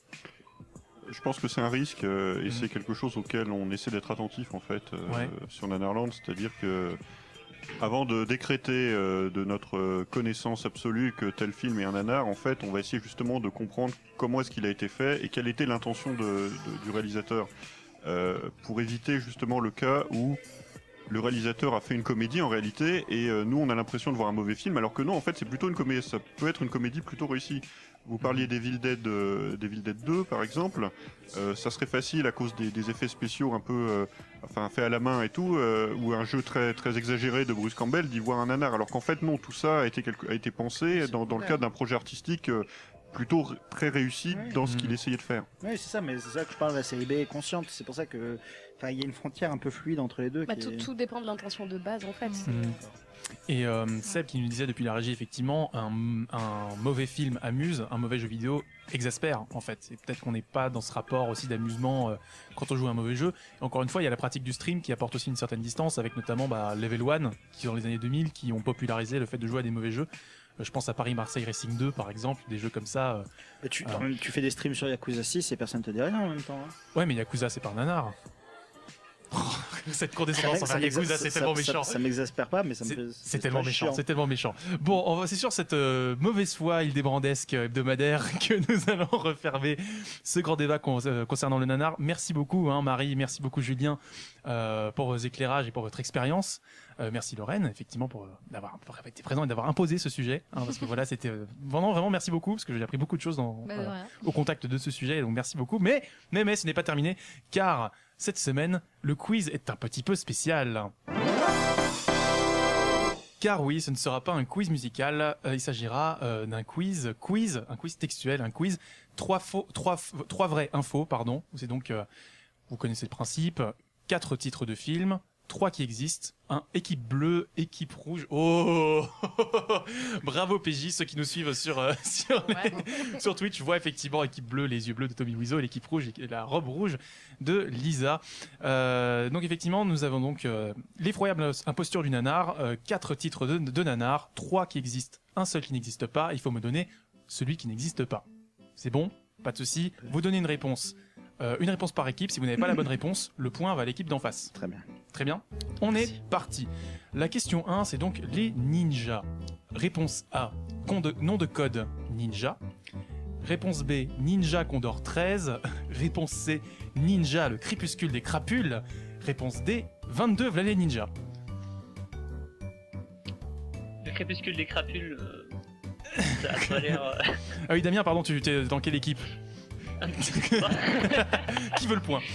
Je pense que c'est un risque et c'est quelque chose auquel on essaie d'être attentif en fait sur Nanarland, c'est-à-dire que avant de décréter de notre connaissance absolue que tel film est un nanar, en fait, on va essayer justement de comprendre comment est-ce qu'il a été fait et quelle était l'intention du réalisateur pour éviter justement le cas où le réalisateur a fait une comédie en réalité et nous on a l'impression de voir un mauvais film alors que non, en fait c'est plutôt une comédie, ça peut être une comédie plutôt réussie. Vous parliez d'Evil Dead 2 par exemple, ça serait facile à cause des effets spéciaux un peu fait à la main et tout, ou un jeu très très exagéré de Bruce Campbell d'y voir un nanar, alors qu'en fait non, tout ça a été pensé dans le cadre d'un projet artistique plutôt très réussi dans ce qu'il essayait de faire. Oui, c'est ça, mais c'est ça que je parle, la série B est consciente, c'est pour ça que il y a une frontière un peu fluide entre les deux. Tout dépend de l'intention de base en fait. Et Seb qui nous disait depuis la régie, effectivement, un mauvais film amuse, un mauvais jeu vidéo exaspère en fait. Et peut-être qu'on n'est pas dans ce rapport aussi d'amusement quand on joue à un mauvais jeu. Et encore une fois, il y a la pratique du stream qui apporte aussi une certaine distance, avec notamment Level 1 qui dans les années 2000 qui ont popularisé le fait de jouer à des mauvais jeux. Je pense à Paris-Marseille Racing 2 par exemple, des jeux comme ça. Tu fais des streams sur Yakuza 6 et personne te dit rien en même temps. Hein. Ouais, mais Yakuza c'est pas un nanar. Cette condescendance envers Yakuza, c'est tellement méchant. Ça m'exaspère pas, mais c'est tellement méchant. C'est tellement méchant. Bon, c'est sur cette mauvaise foi ildébrandesque hebdomadaire que nous allons refermer ce grand débat concernant le nanar. Merci beaucoup, Marie. Merci beaucoup, Julien, pour vos éclairages et pour votre expérience. Merci Lorraine, effectivement, pour d'avoir été présent et d'avoir imposé ce sujet. Parce que voilà, c'était vraiment merci beaucoup, parce que j'ai appris beaucoup de choses au contact de ce sujet. Donc merci beaucoup. Mais ce n'est pas terminé, car cette semaine, le quiz est un petit peu spécial. Car oui, ce ne sera pas un quiz musical, il s'agira d'un quiz textuel, un quiz 3 vraies infos, pardon. C'est donc, vous connaissez le principe, 4 titres de films, 3 qui existent, un équipe bleue, équipe rouge. Oh bravo PJ, ceux qui nous suivent sur Twitch voient effectivement équipe bleue, les yeux bleus de Tommy Wiseau, l'équipe rouge et la robe rouge de Lisa. Donc effectivement, nous avons donc l'effroyable imposture du nanar, 4 titres de nanar, 3 qui existent, un seul qui n'existe pas. Il faut me donner celui qui n'existe pas. C'est bon? Pas de souci. Vous donnez une réponse par équipe. Si vous n'avez pas la bonne réponse, le point va à l'équipe d'en face. Très bien. Très bien. On est parti. La question 1, c'est donc les ninjas. Réponse A, nom de code Ninja. Réponse B, Ninja Condor 13. Réponse C, Ninja le crépuscule des crapules. Réponse D, 22 Vlalé Ninja. Le crépuscule des crapules, ça a pas l'air... Ah oui, Damien, pardon, tu es dans quelle équipe? Qui veut le point?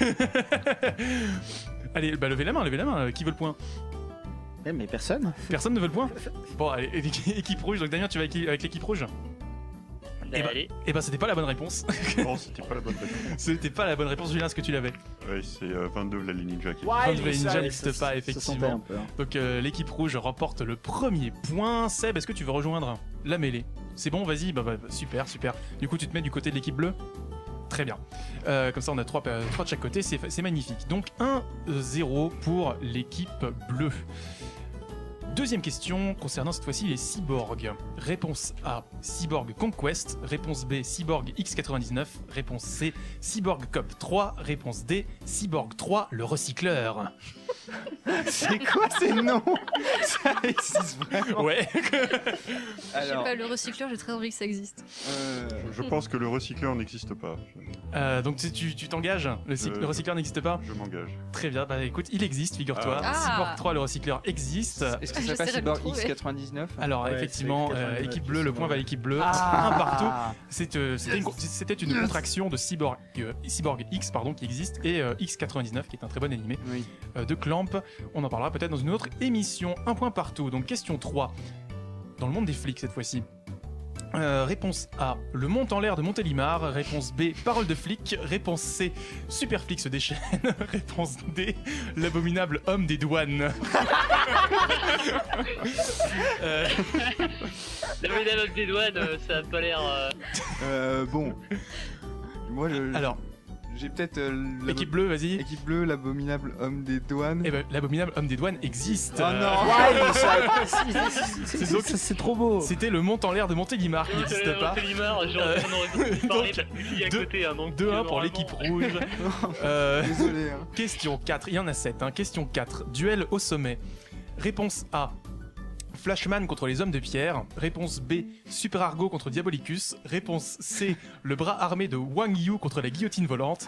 Allez, bah levez la main, qui veut le point? Mais personne. Personne ne veut le point? Bon, allez, équipe rouge, donc Damien, tu vas avec l'équipe rouge? Allez. Eh ben, c'était pas la bonne réponse. Non, c'était pas la bonne réponse. C'était pas la bonne réponse, Julien, est-ce que tu l'avais? Oui, c'est 22 Vlalé Ninja qui est. 22 Ninja ça, n'existe ça, pas, ça effectivement. sentait un peu, hein. Donc l'équipe rouge remporte le premier point. Seb, est-ce que tu veux rejoindre la mêlée? C'est bon, vas-y, bah, super. Du coup, tu te mets du côté de l'équipe bleue? Très bien. Comme ça, on a 3 de chaque côté, c'est magnifique. Donc 1-0 pour l'équipe bleue. Deuxième question concernant cette fois-ci les cyborgs. Réponse A, Cyborg Conquest. Réponse B, Cyborg X99. Réponse C, Cyborg Cop 3. Réponse D, Cyborg 3, le recycleur. C'est quoi ces noms? Ça existe vraiment? Ouais. Je sais pas, le recycleur, j'ai très envie que ça existe. Je pense que le recycleur n'existe pas. Donc tu t'engages? Le recycleur n'existe pas? Je m'engage. Très bien, bah écoute, il existe, figure-toi. Ah. Cyborg 3, le recycleur existe. Est-ce que ça J'essaierai passe de le Cyborg trouver. X99? Alors Ouais, effectivement, c'est X99 équipe qui bleue, le sont, point va à l'équipe bleue. Ah. Un partout. C'était une contraction de Cyborg X qui existe et X99 qui est un très bon animé Oui. de Clamp. On en parlera peut-être dans une autre émission. Un point partout. Donc question 3. Dans le monde des flics cette fois-ci. Réponse A, le monte en l'air de Montélimar. Réponse B, parole de flic. Réponse C, Superflic se déchaîne. Réponse D, l'abominable homme des douanes. La médaille des douanes, ça a pas l'air... Bon. Moi, Alors, j'ai peut-être équipe bleue, vas-y. Équipe bleue, l'abominable homme des douanes. Eh ben, l'abominable homme des douanes existe. Oh non. C'est trop beau. C'était le monte en l'air de Montélimar qui n'existe pas. Montélimar, j'aurais pu parler Donc, il est à côté. Hein, donc 2-1 pour l'équipe rouge. Désolé. Hein. Question 4, il y en a 7. Hein. Question 4, duel au sommet. Réponse A, Flashman contre les hommes de pierre. Réponse B, Super Argo contre Diabolicus. Réponse C, le bras armé de Wang Yu contre la guillotine volante.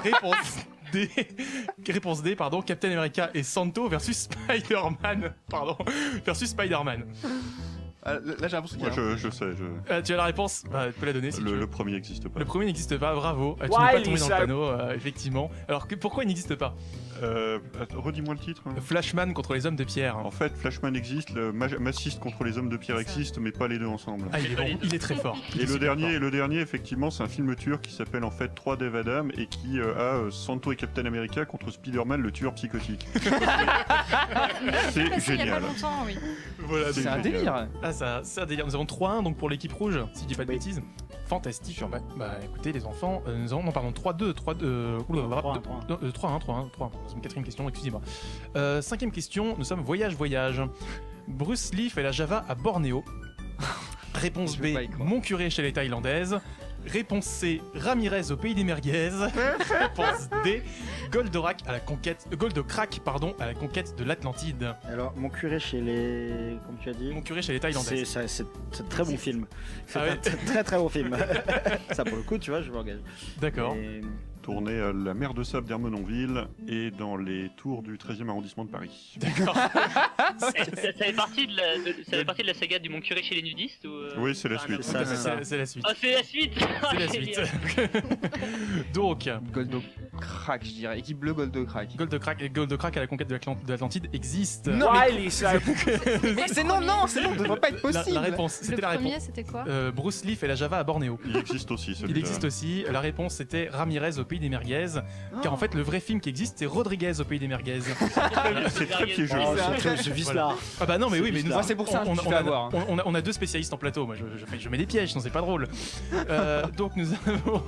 Réponse D, pardon, Captain America et Santo versus Spider-Man. Versus Spider-Man. Là, j'ai l'impression qu'il y Moi, a je sais. Tu as la réponse? Bah, tu peux la donner si tu veux. Le premier n'existe pas. Le premier n'existe pas, bravo. Tu n'es pas tombé dans le panneau, effectivement. Alors, pourquoi il n'existe pas? Redis-moi le titre. Flashman contre les hommes de pierre. En fait, Flashman existe, le Massiste contre les hommes de pierre existe, mais pas les deux ensemble. Ah, il est bon, il est très fort. Et le dernier, effectivement, c'est un film turc qui s'appelle en fait 3 Dave Adam et qui a Santo et Captain America contre Spider-Man, le tueur psychotique. C'est Il y a pas génial. longtemps, oui. Voilà, c'est un génial. délire. Ah, c'est un délire. Nous avons 3-1 donc pour l'équipe rouge, si je dis pas de bêtises. Fantastique. Bah écoutez les enfants, nous avons 3-2. 3-1. C'est une quatrième question, excusez-moi. Cinquième question, nous sommes voyage. Bruce Lee fait la Java à Bornéo. Réponse Je B, veux pas y croire. mon curé chez les Thaïlandaises. Réponse C, Ramirez au pays des merguez. Réponse D, Goldorak à la conquête à la conquête de l'Atlantide. Alors, mon curé chez les. Comme tu as dit. Mon curé chez les Thaïlandaises. C'est un très bon film. C'est Ah ouais. un très très bon film. Ça, pour le coup, tu vois, je m'engage. D'accord. Et- Tourné à la mer de sable d'Ermenonville et dans les tours du 13e arrondissement de Paris. D'accord. Ça fait partie de la saga du Mon curé chez les nudistes ou, Oui, c'est la rien à suite. voir C'est la suite. Ah, c'est la suite. C'est la suite. Donc, Goldo crack, je dirais. Équipe bleue, Goldo crack. Goldcrack à la conquête de l'Atlantide existe. Non, mais c'est non, ça ne devrait pas être possible. la réponse, Le c'était la premier, réponse. c'était quoi? Bruce Lee fait la Java à Bornéo. Il existe aussi, celui-là. Il existe aussi. La réponse c'était Ramirez au pays des merguez. Car en fait, le vrai film qui existe, c'est Rodriguez au pays des merguez. C'est très piégeux. Oh, je vise Voilà. là. Ah bah non, mais oui, mais nous, Moi, c'est pour ça que je vais avoir. on a deux spécialistes en plateau. Moi, je mets des pièges, sinon c'est pas drôle. Donc nous avons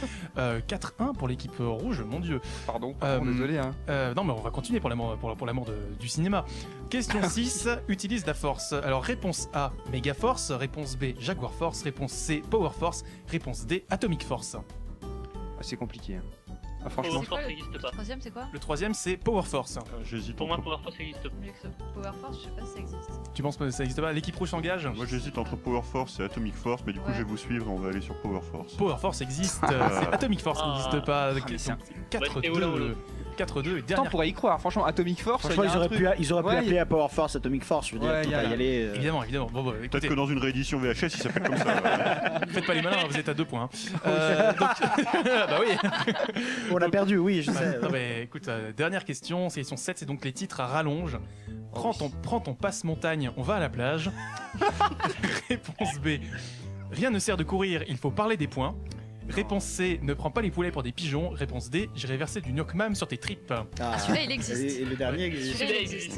4-1 pour l'équipe rouge. Mon Dieu. Pardon, désolé. Hein. Non, mais on va continuer pour l'amour du cinéma. Question 6, utilise la force. Alors, réponse A, Mega Force. Réponse B, Jaguar Force. Réponse C, Power Force. Réponse D, Atomic Force. C'est compliqué. Hein. Ah, franchement. Power Force n'existe pas. Le troisième, c'est quoi? Le troisième, c'est Power Force. J'hésite Pour moi, entre... Power Force n'existe pas. Power Force, je sais pas si ça existe. Tu penses que ça n'existe pas? L'équipe rouge s'engage? Moi j'hésite entre Power Force et Atomic Force, mais du coup Ouais. je vais vous suivre, on va aller sur Power Force. Power Force existe, c'est Atomic Force qui n'existe pas. mais c'est un- 4-2. 4-2 et Pourtant, dernière. on pourrait y croire. Franchement, Atomic Force, Franchement, il y a ils un auraient truc. pu, ils auraient pu Ouais, appeler à Power Force Atomic Force, je veux dire, Ouais, faut y a- pas y aller. Évidemment. Bon, Peut-être écoutez, que dans une réédition VHS il s'appelle comme ça. faites pas les malins, vous êtes à 2 points. Bah oui. On a perdu, oui, je sais. Non, mais écoute, dernière question, c'est question 7, c'est donc les titres à rallonge. Prends ton passe-montagne, on va à la plage. Réponse B. Rien ne sert de courir, il faut parler des points. Réponse C. Ne prends pas les poulets pour des pigeons. Réponse D. J'irai verser du Nyokmam sur tes tripes. Ah, Celui-là, il existe. Et le dernier existe. Celui-là, il existe.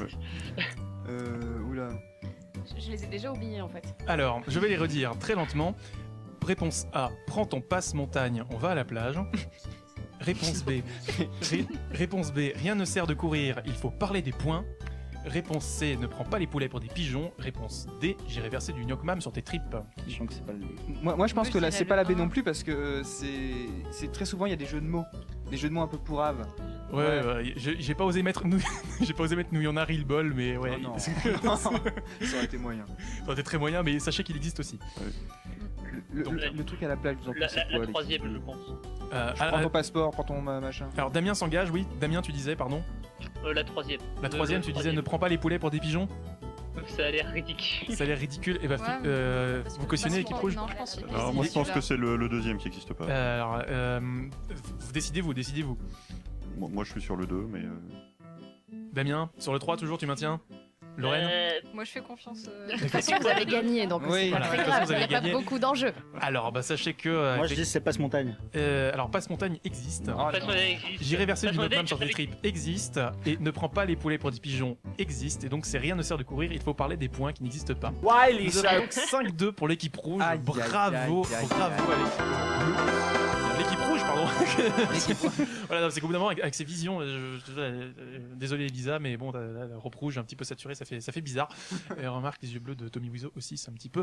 Oula. Je les ai déjà oubliés en fait. Alors, je vais les redire très lentement. Réponse A. Prends ton passe-montagne, on va à la plage. Réponse B. Réponse B. Rien ne sert de courir, il faut parler des points. Réponse C. Ne prends pas les poulets pour des pigeons. Réponse D. J'irai verser du Nyokmam sur tes tripes. Je sens que c'est pas le. Moi, je pense Je que là, dirais c'est pas la le B un. non plus parce que c'est très souvent il y a des jeux de mots, un peu pourraves. Ouais. J'ai pas osé mettre nous, j'ai pas osé mettre nous y en a ri le bol, mais ouais. Oh non. ça Ça aurait été moyen. aurait été très moyen, mais sachez qu'il existe aussi. Le truc à la plage, vous en pensez quoi, La Alexis? troisième, je pense. Prends ton passeport, prends ton machin. Alors Damien s'engage, oui. Damien, tu disais, pardon. La troisième. La troisième, tu disais ne prends pas les poulets pour des pigeons. Ça a l'air ridicule. Ça a l'air ridicule. Et bah, Ouais, parce que vous cautionnez le l'équipe passeport, rouge. Non, je pense qu'il Alors existe, moi je pense celui-là. que c'est le deuxième qui n'existe pas. Alors, vous décidez-vous. Moi je suis sur le 2, mais... Damien, sur le 3 toujours, tu maintiens Lorraine Moi, je fais confiance. De toute façon, vous avez gagné, donc Oui, c'est pas voilà, très de toute façon, grave. vous Il n'y avez a pas gagné. beaucoup d'enjeux. Alors, bah, sachez que. Moi, je dis c'est passe-montagne. Alors, Passe-Montagne existe. Oh, Passe-moi non. existe. J'irai verser du Passe-moi Nyokmam sur tes avec- tripes existe. Et ne prends pas les poulets pour des pigeons existe. Et donc, c'est rien ne sert de courir. Il faut parler des points qui n'existent pas. Ouais, Nous avons donc 5-2 pour l'équipe rouge. Aïe, aïe, Bravo, aïe, aïe, bravo à l'équipe bleue. L'équipe rouge, pardon. Voilà, non, c'est qu'au bout d'un moment, avec ses visions, désolé Elisa, mais bon, la robe rouge un petit peu saturée, ça fait bizarre. Et remarque les yeux bleus de Tommy Wiseau aussi, c'est un petit peu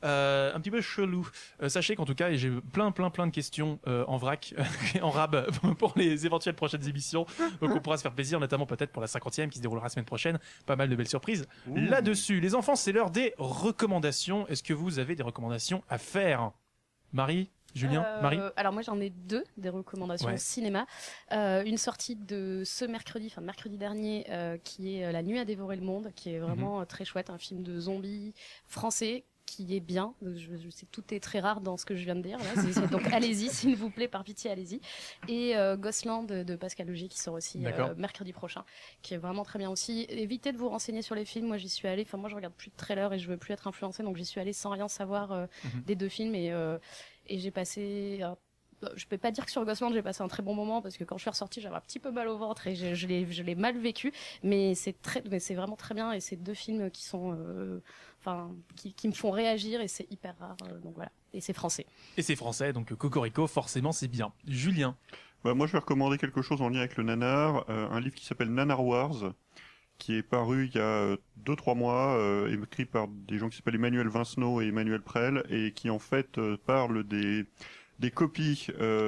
chelou. Sachez qu'en tout cas, j'ai plein de questions en vrac, en rab pour les éventuelles prochaines émissions. Donc on pourra se faire plaisir, notamment peut-être pour la 50e qui se déroulera la semaine prochaine. Pas mal de belles surprises là-dessus. Les enfants, c'est l'heure des recommandations. Est-ce que vous avez des recommandations à faire? Marie, Julien, Marie? Alors moi j'en ai deux, des recommandations Ouais. cinéma. Une sortie de ce mercredi, enfin de mercredi dernier, qui est La Nuit à dévorer le monde, qui est vraiment très chouette, un film de zombies français qui est bien. Je sais, tout est très rare dans ce que je viens de dire. Là. Donc allez-y, s'il vous plaît, par pitié, allez-y. Et Ghostland de Pascal Augier qui sort aussi D'accord. mercredi prochain, qui est vraiment très bien aussi. Évitez de vous renseigner sur les films. Moi j'y suis allée. Enfin moi je regarde plus de trailers et je veux plus être influencée, donc j'y suis allée sans rien savoir des deux films et j'ai passé. Je peux pas dire que sur Ghostland j'ai passé un très bon moment parce que quand je suis ressortie j'avais un petit peu mal au ventre et je l'ai mal vécu, mais c'est vraiment très bien et c'est deux films qui sont qui me font réagir et c'est hyper rare, donc voilà, et c'est français. Et c'est français, donc Cocorico, forcément c'est bien. Julien? Bah, moi je vais recommander quelque chose en lien avec le nanar, un livre qui s'appelle Nanar Wars, qui est paru il y a 2-3 mois, écrit par des gens qui s'appellent Emmanuel Vincenot et Emmanuel Prel, et qui en fait parle des copies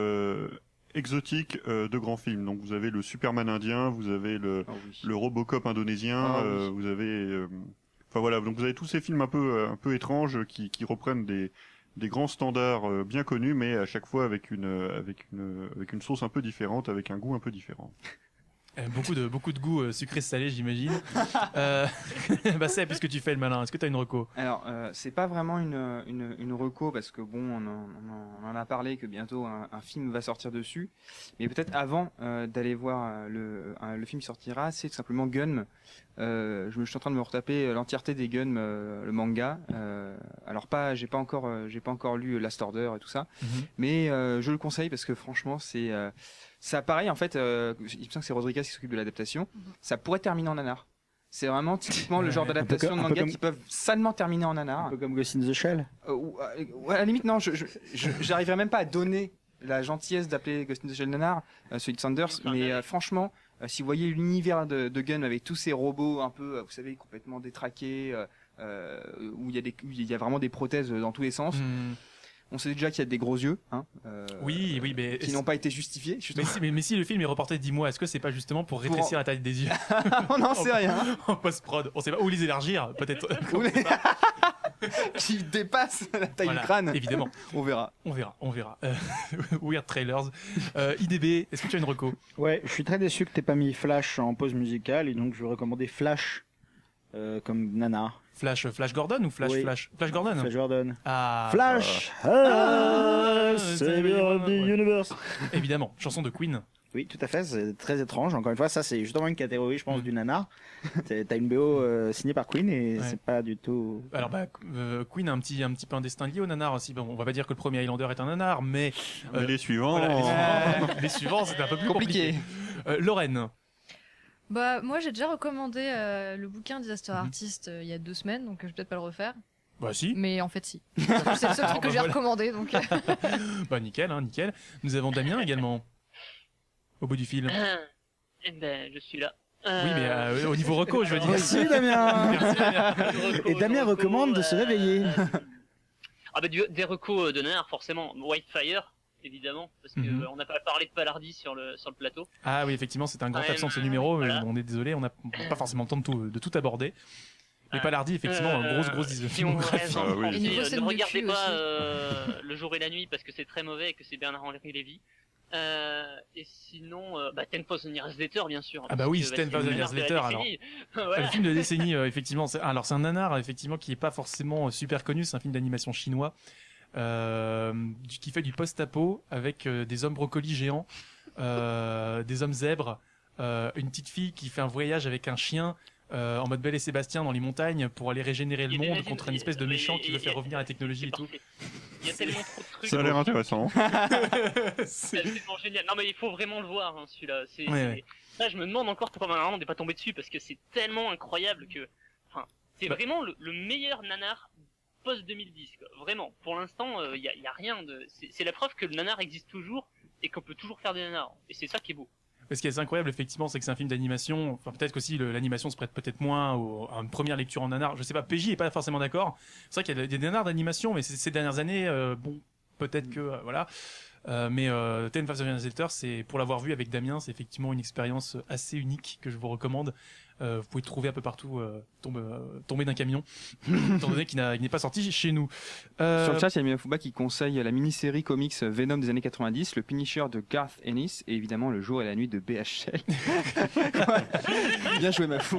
exotiques de grands films. Donc vous avez le Superman indien, vous avez le Robocop indonésien, vous avez... Enfin voilà, donc vous avez tous ces films un peu étranges qui reprennent des grands standards bien connus, mais à chaque fois avec une sauce un peu différente, avec un goût un peu différent. Beaucoup de goût sucré-salé, j'imagine. Bah c'est puisque tu fais le malin, est-ce que tu as une reco? Alors, c'est pas vraiment une reco parce que bon, on en a parlé que bientôt un film va sortir dessus. Mais peut-être avant d'aller voir le film qui sortira, c'est tout simplement Gun. Je suis en train de me retaper l'entièreté des Gun, le manga. Alors j'ai pas encore lu Last Order et tout ça, mais je le conseille parce que franchement c'est ça pareil en fait. Il me semble que c'est Rodriguez qui s'occupe de l'adaptation. Ça pourrait terminer en nanar. C'est vraiment typiquement le genre d'adaptation de manga qui peuvent salement terminer en nanar. Un peu comme Ghost in the Shell. Ouais, à la limite non, j'arriverais même pas à donner la gentillesse d'appeler Ghost in the Shell nanar, celui de Sanders, mais franchement, si vous voyez l'univers de Gun avec tous ces robots un peu, vous savez, complètement détraqués, où il y a vraiment des prothèses dans tous les sens. On sait déjà qu'il y a des gros yeux, hein, oui, mais qui n'ont pas été justifiés. Mais si le film est reporté de 10 mois, est-ce que c'est pas justement pour rétrécir la taille des yeux? On n'en sait rien. En post-prod, on sait pas, ou les élargir, peut-être. Qui dépasse la taille Voilà, du crâne. évidemment. On verra. Weird Trailers. IDB, est-ce que tu as une reco? Ouais, je suis très déçu que t'aies pas mis Flash en pause musicale et donc je vais recommander Flash comme nanar. Flash Gordon ou Flash Oui. Flash Gordon. Flash Gordon. Ah. Flash, Savior of the Universe. Évidemment, chanson de Queen. Oui, tout à fait, c'est très étrange. Encore une fois, ça c'est justement une catégorie, je pense, du nanar. T'as une BO signée par Queen et c'est pas du tout. Alors Queen a un petit peu un destin lié au nanar aussi. Bon, on va pas dire que le premier Highlander est un nanar, mais les suivants, les suivants, c'est un peu plus compliqué. Lorraine. Bah, moi, j'ai déjà recommandé le bouquin Disaster Artist il y a 2 semaines, donc je vais peut-être pas le refaire. Bah si. Mais en fait, si. C'est le seul truc que j'ai recommandé, donc. Bah nickel. Nous avons Damien également. Au bout du fil. Eh ben, je suis là. Oui, mais au niveau reco, je veux dire. Merci Damien. Merci, Damien. Et Damien recommande de se réveiller. Ah bah des recos de nanar, forcément. Whitefire, évidemment, parce que on n'a pas parlé de Palardy sur le plateau. Ah oui, effectivement, c'est un grand absent de ce numéro. Voilà. On est désolé, on n'a pas forcément le temps de tout aborder. Mais Palardy, effectivement, grosse si on discographie. ne regardez pas Le jour et la nuit parce que c'est très mauvais et que c'est Bernard-Henri Lévy. Et sinon, 10,000 Years Later, bien sûr. Ah bah oui, 10,000 Years Later, alors. Voilà. Le film de décennie, effectivement. C'est un nanar, effectivement, qui est pas forcément super connu. C'est un film d'animation chinois qui fait du post-apo avec des hommes brocolis géants, des hommes zèbres, une petite fille qui fait un voyage avec un chien. En mode Belle et Sébastien dans les montagnes pour aller régénérer le monde contre une espèce de méchant qui veut faire revenir la technologie et tout. Il y a tellement trop de trucs. Ça a l'air intéressant. C'est absolument génial. Non mais il faut vraiment le voir, hein, celui-là. Ouais. Là, je me demande encore comment on n'est pas tombé dessus parce que c'est tellement incroyable que, enfin, c'est vraiment le meilleur nanar post 2010. Quoi. Vraiment. Pour l'instant, il y a rien de. C'est la preuve que le nanar existe toujours et qu'on peut toujours faire des nanars. Et c'est ça qui est beau. Ce qui est assez incroyable, effectivement, c'est que c'est un film d'animation. Enfin, peut-être qu'aussi l'animation se prête peut-être moins à une première lecture en nanar. Je sais pas, PJ est pas forcément d'accord. C'est vrai qu'il y a des nanars d'animation, mais ces dernières années, bon, peut-être que voilà. Mais 10,000 Years Later, c'est pour l'avoir vu avec Damien, c'est effectivement une expérience assez unique que je vous recommande. Vous pouvez trouver un peu partout, tomber d'un camion, étant donné qu'il n'est pas sorti chez nous. Sur le chat, il y a Miafouba qui conseille la mini-série comics Venom des années 90, le Punisher de Garth Ennis et évidemment le jour et la nuit de BHL. Bien joué Miafouba.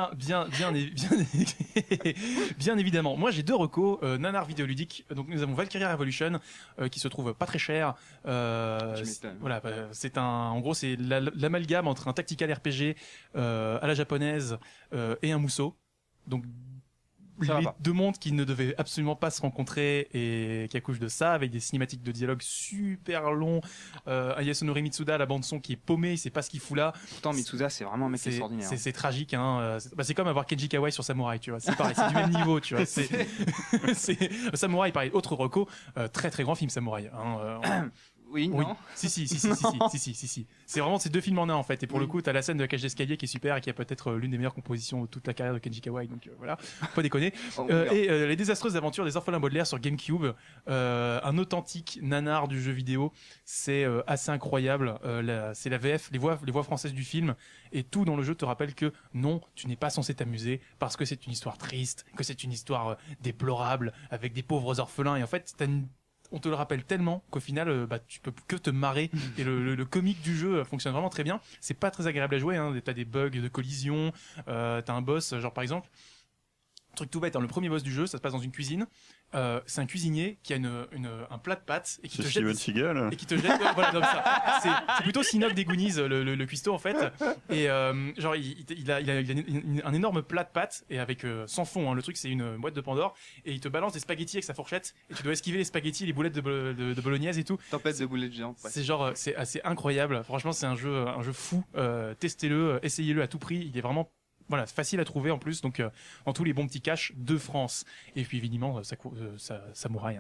Bien évidemment. Moi j'ai 2 recos, nanar vidéoludique. Donc nous avons Valkyria Revolution qui se trouve pas très cher. Voilà, c'est en gros c'est l'amalgame entre un tactical RPG à la japonaise et un Musso. Donc les 2 mondes qui ne devaient absolument pas se rencontrer et qui accouchent de ça, avec des cinématiques de dialogue super longs. Yasunori Mitsuda, la bande son qui est paumée, il sait pas ce qu'il fout là. Pourtant Mitsuda c'est vraiment un mec extraordinaire. C'est tragique, hein. C'est comme avoir Kenji Kawai sur Samurai, tu vois. C'est pareil, c'est du même niveau, tu vois. Samurai, pareil, autre reco, très très grand film Samurai. Hein, Oui, non. Si. C'est vraiment ces 2 films en un en fait. Et pour le coup, t'as la scène de la cage d'escalier qui est super et qui a peut-être l'une des meilleures compositions de toute la carrière de Kenji Kawai. Donc voilà, faut pas déconner. Et les désastreuses aventures des orphelins Baudelaire sur GameCube, un authentique nanar du jeu vidéo. C'est assez incroyable. C'est la VF, les voix françaises du film. Et tout dans le jeu te rappelle que non, tu n'es pas censé t'amuser parce que c'est une histoire triste, que c'est une histoire déplorable avec des pauvres orphelins. Et en fait, on te le rappelle tellement qu'au final, tu peux que te marrer. Et le comique du jeu fonctionne vraiment très bien. C'est pas très agréable à jouer, hein. T'as des bugs de collision, t'as un boss, genre par exemple, truc tout bête, hein, le premier boss du jeu, ça se passe dans une cuisine. C'est un cuisinier qui a un plat de pâtes et qui te jette. Steven Seagal. Et qui te jette. Voilà, donc ça. C'est plutôt Sinoc des Goonies, le cuistot en fait. Et genre il a un énorme plat de pâtes et avec sans fond. Hein, le truc c'est une boîte de Pandore et il te balance des spaghettis avec sa fourchette et tu dois esquiver les spaghettis, les boulettes de bolognaise et tout. Tempête de boulettes géantes. Ouais. C'est assez incroyable. Franchement, c'est un jeu fou. Testez-le, essayez-le à tout prix. Il est vraiment facile à trouver en plus, donc dans tous les bons petits caches de France. Et puis évidemment, Samouraï,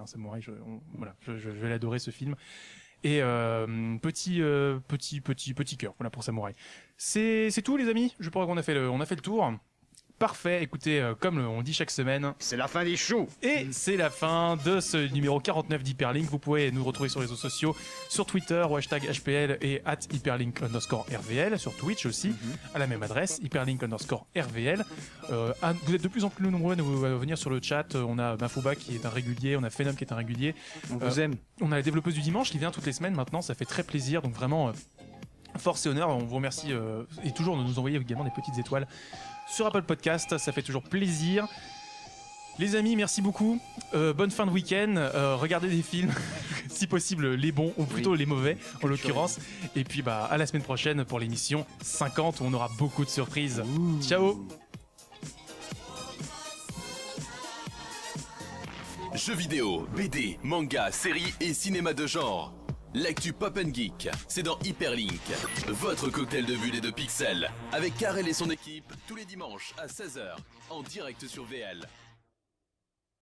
je vais l'adorer ce film. Et petit cœur, voilà pour Samouraï. C'est tout les amis. Je crois qu'on a fait le tour. Parfait, écoutez, comme on dit chaque semaine, C'est la fin des choux. et c'est la fin de ce numéro 49 d'Hyperlink. Vous pouvez nous retrouver sur les réseaux sociaux, sur Twitter au hashtag HPL et @hyperlink_RVL, sur Twitch aussi, à la même adresse, hyperlink_RVL. Vous êtes de plus en plus nombreux à venir sur le chat. On a Mafouba qui est un régulier, on a Phenom qui est un régulier. On vous aime. On a la développeuse du dimanche qui vient toutes les semaines maintenant, ça fait très plaisir, donc vraiment force et honneur, on vous remercie et toujours de nous envoyer également des petites étoiles sur Apple Podcast, ça fait toujours plaisir. Les amis, merci beaucoup, bonne fin de week-end, regardez des films, si possible les bons ou plutôt les mauvais en l'occurrence, et puis à la semaine prochaine pour l'émission 50 où on aura beaucoup de surprises. Ciao. Jeux vidéo, BD, manga, séries et cinéma de genre. L'actu Pop & Geek, c'est dans Hyperlink, votre cocktail de bulles et de pixels, avec Karel et son équipe, tous les dimanches à 16h, en direct sur VL.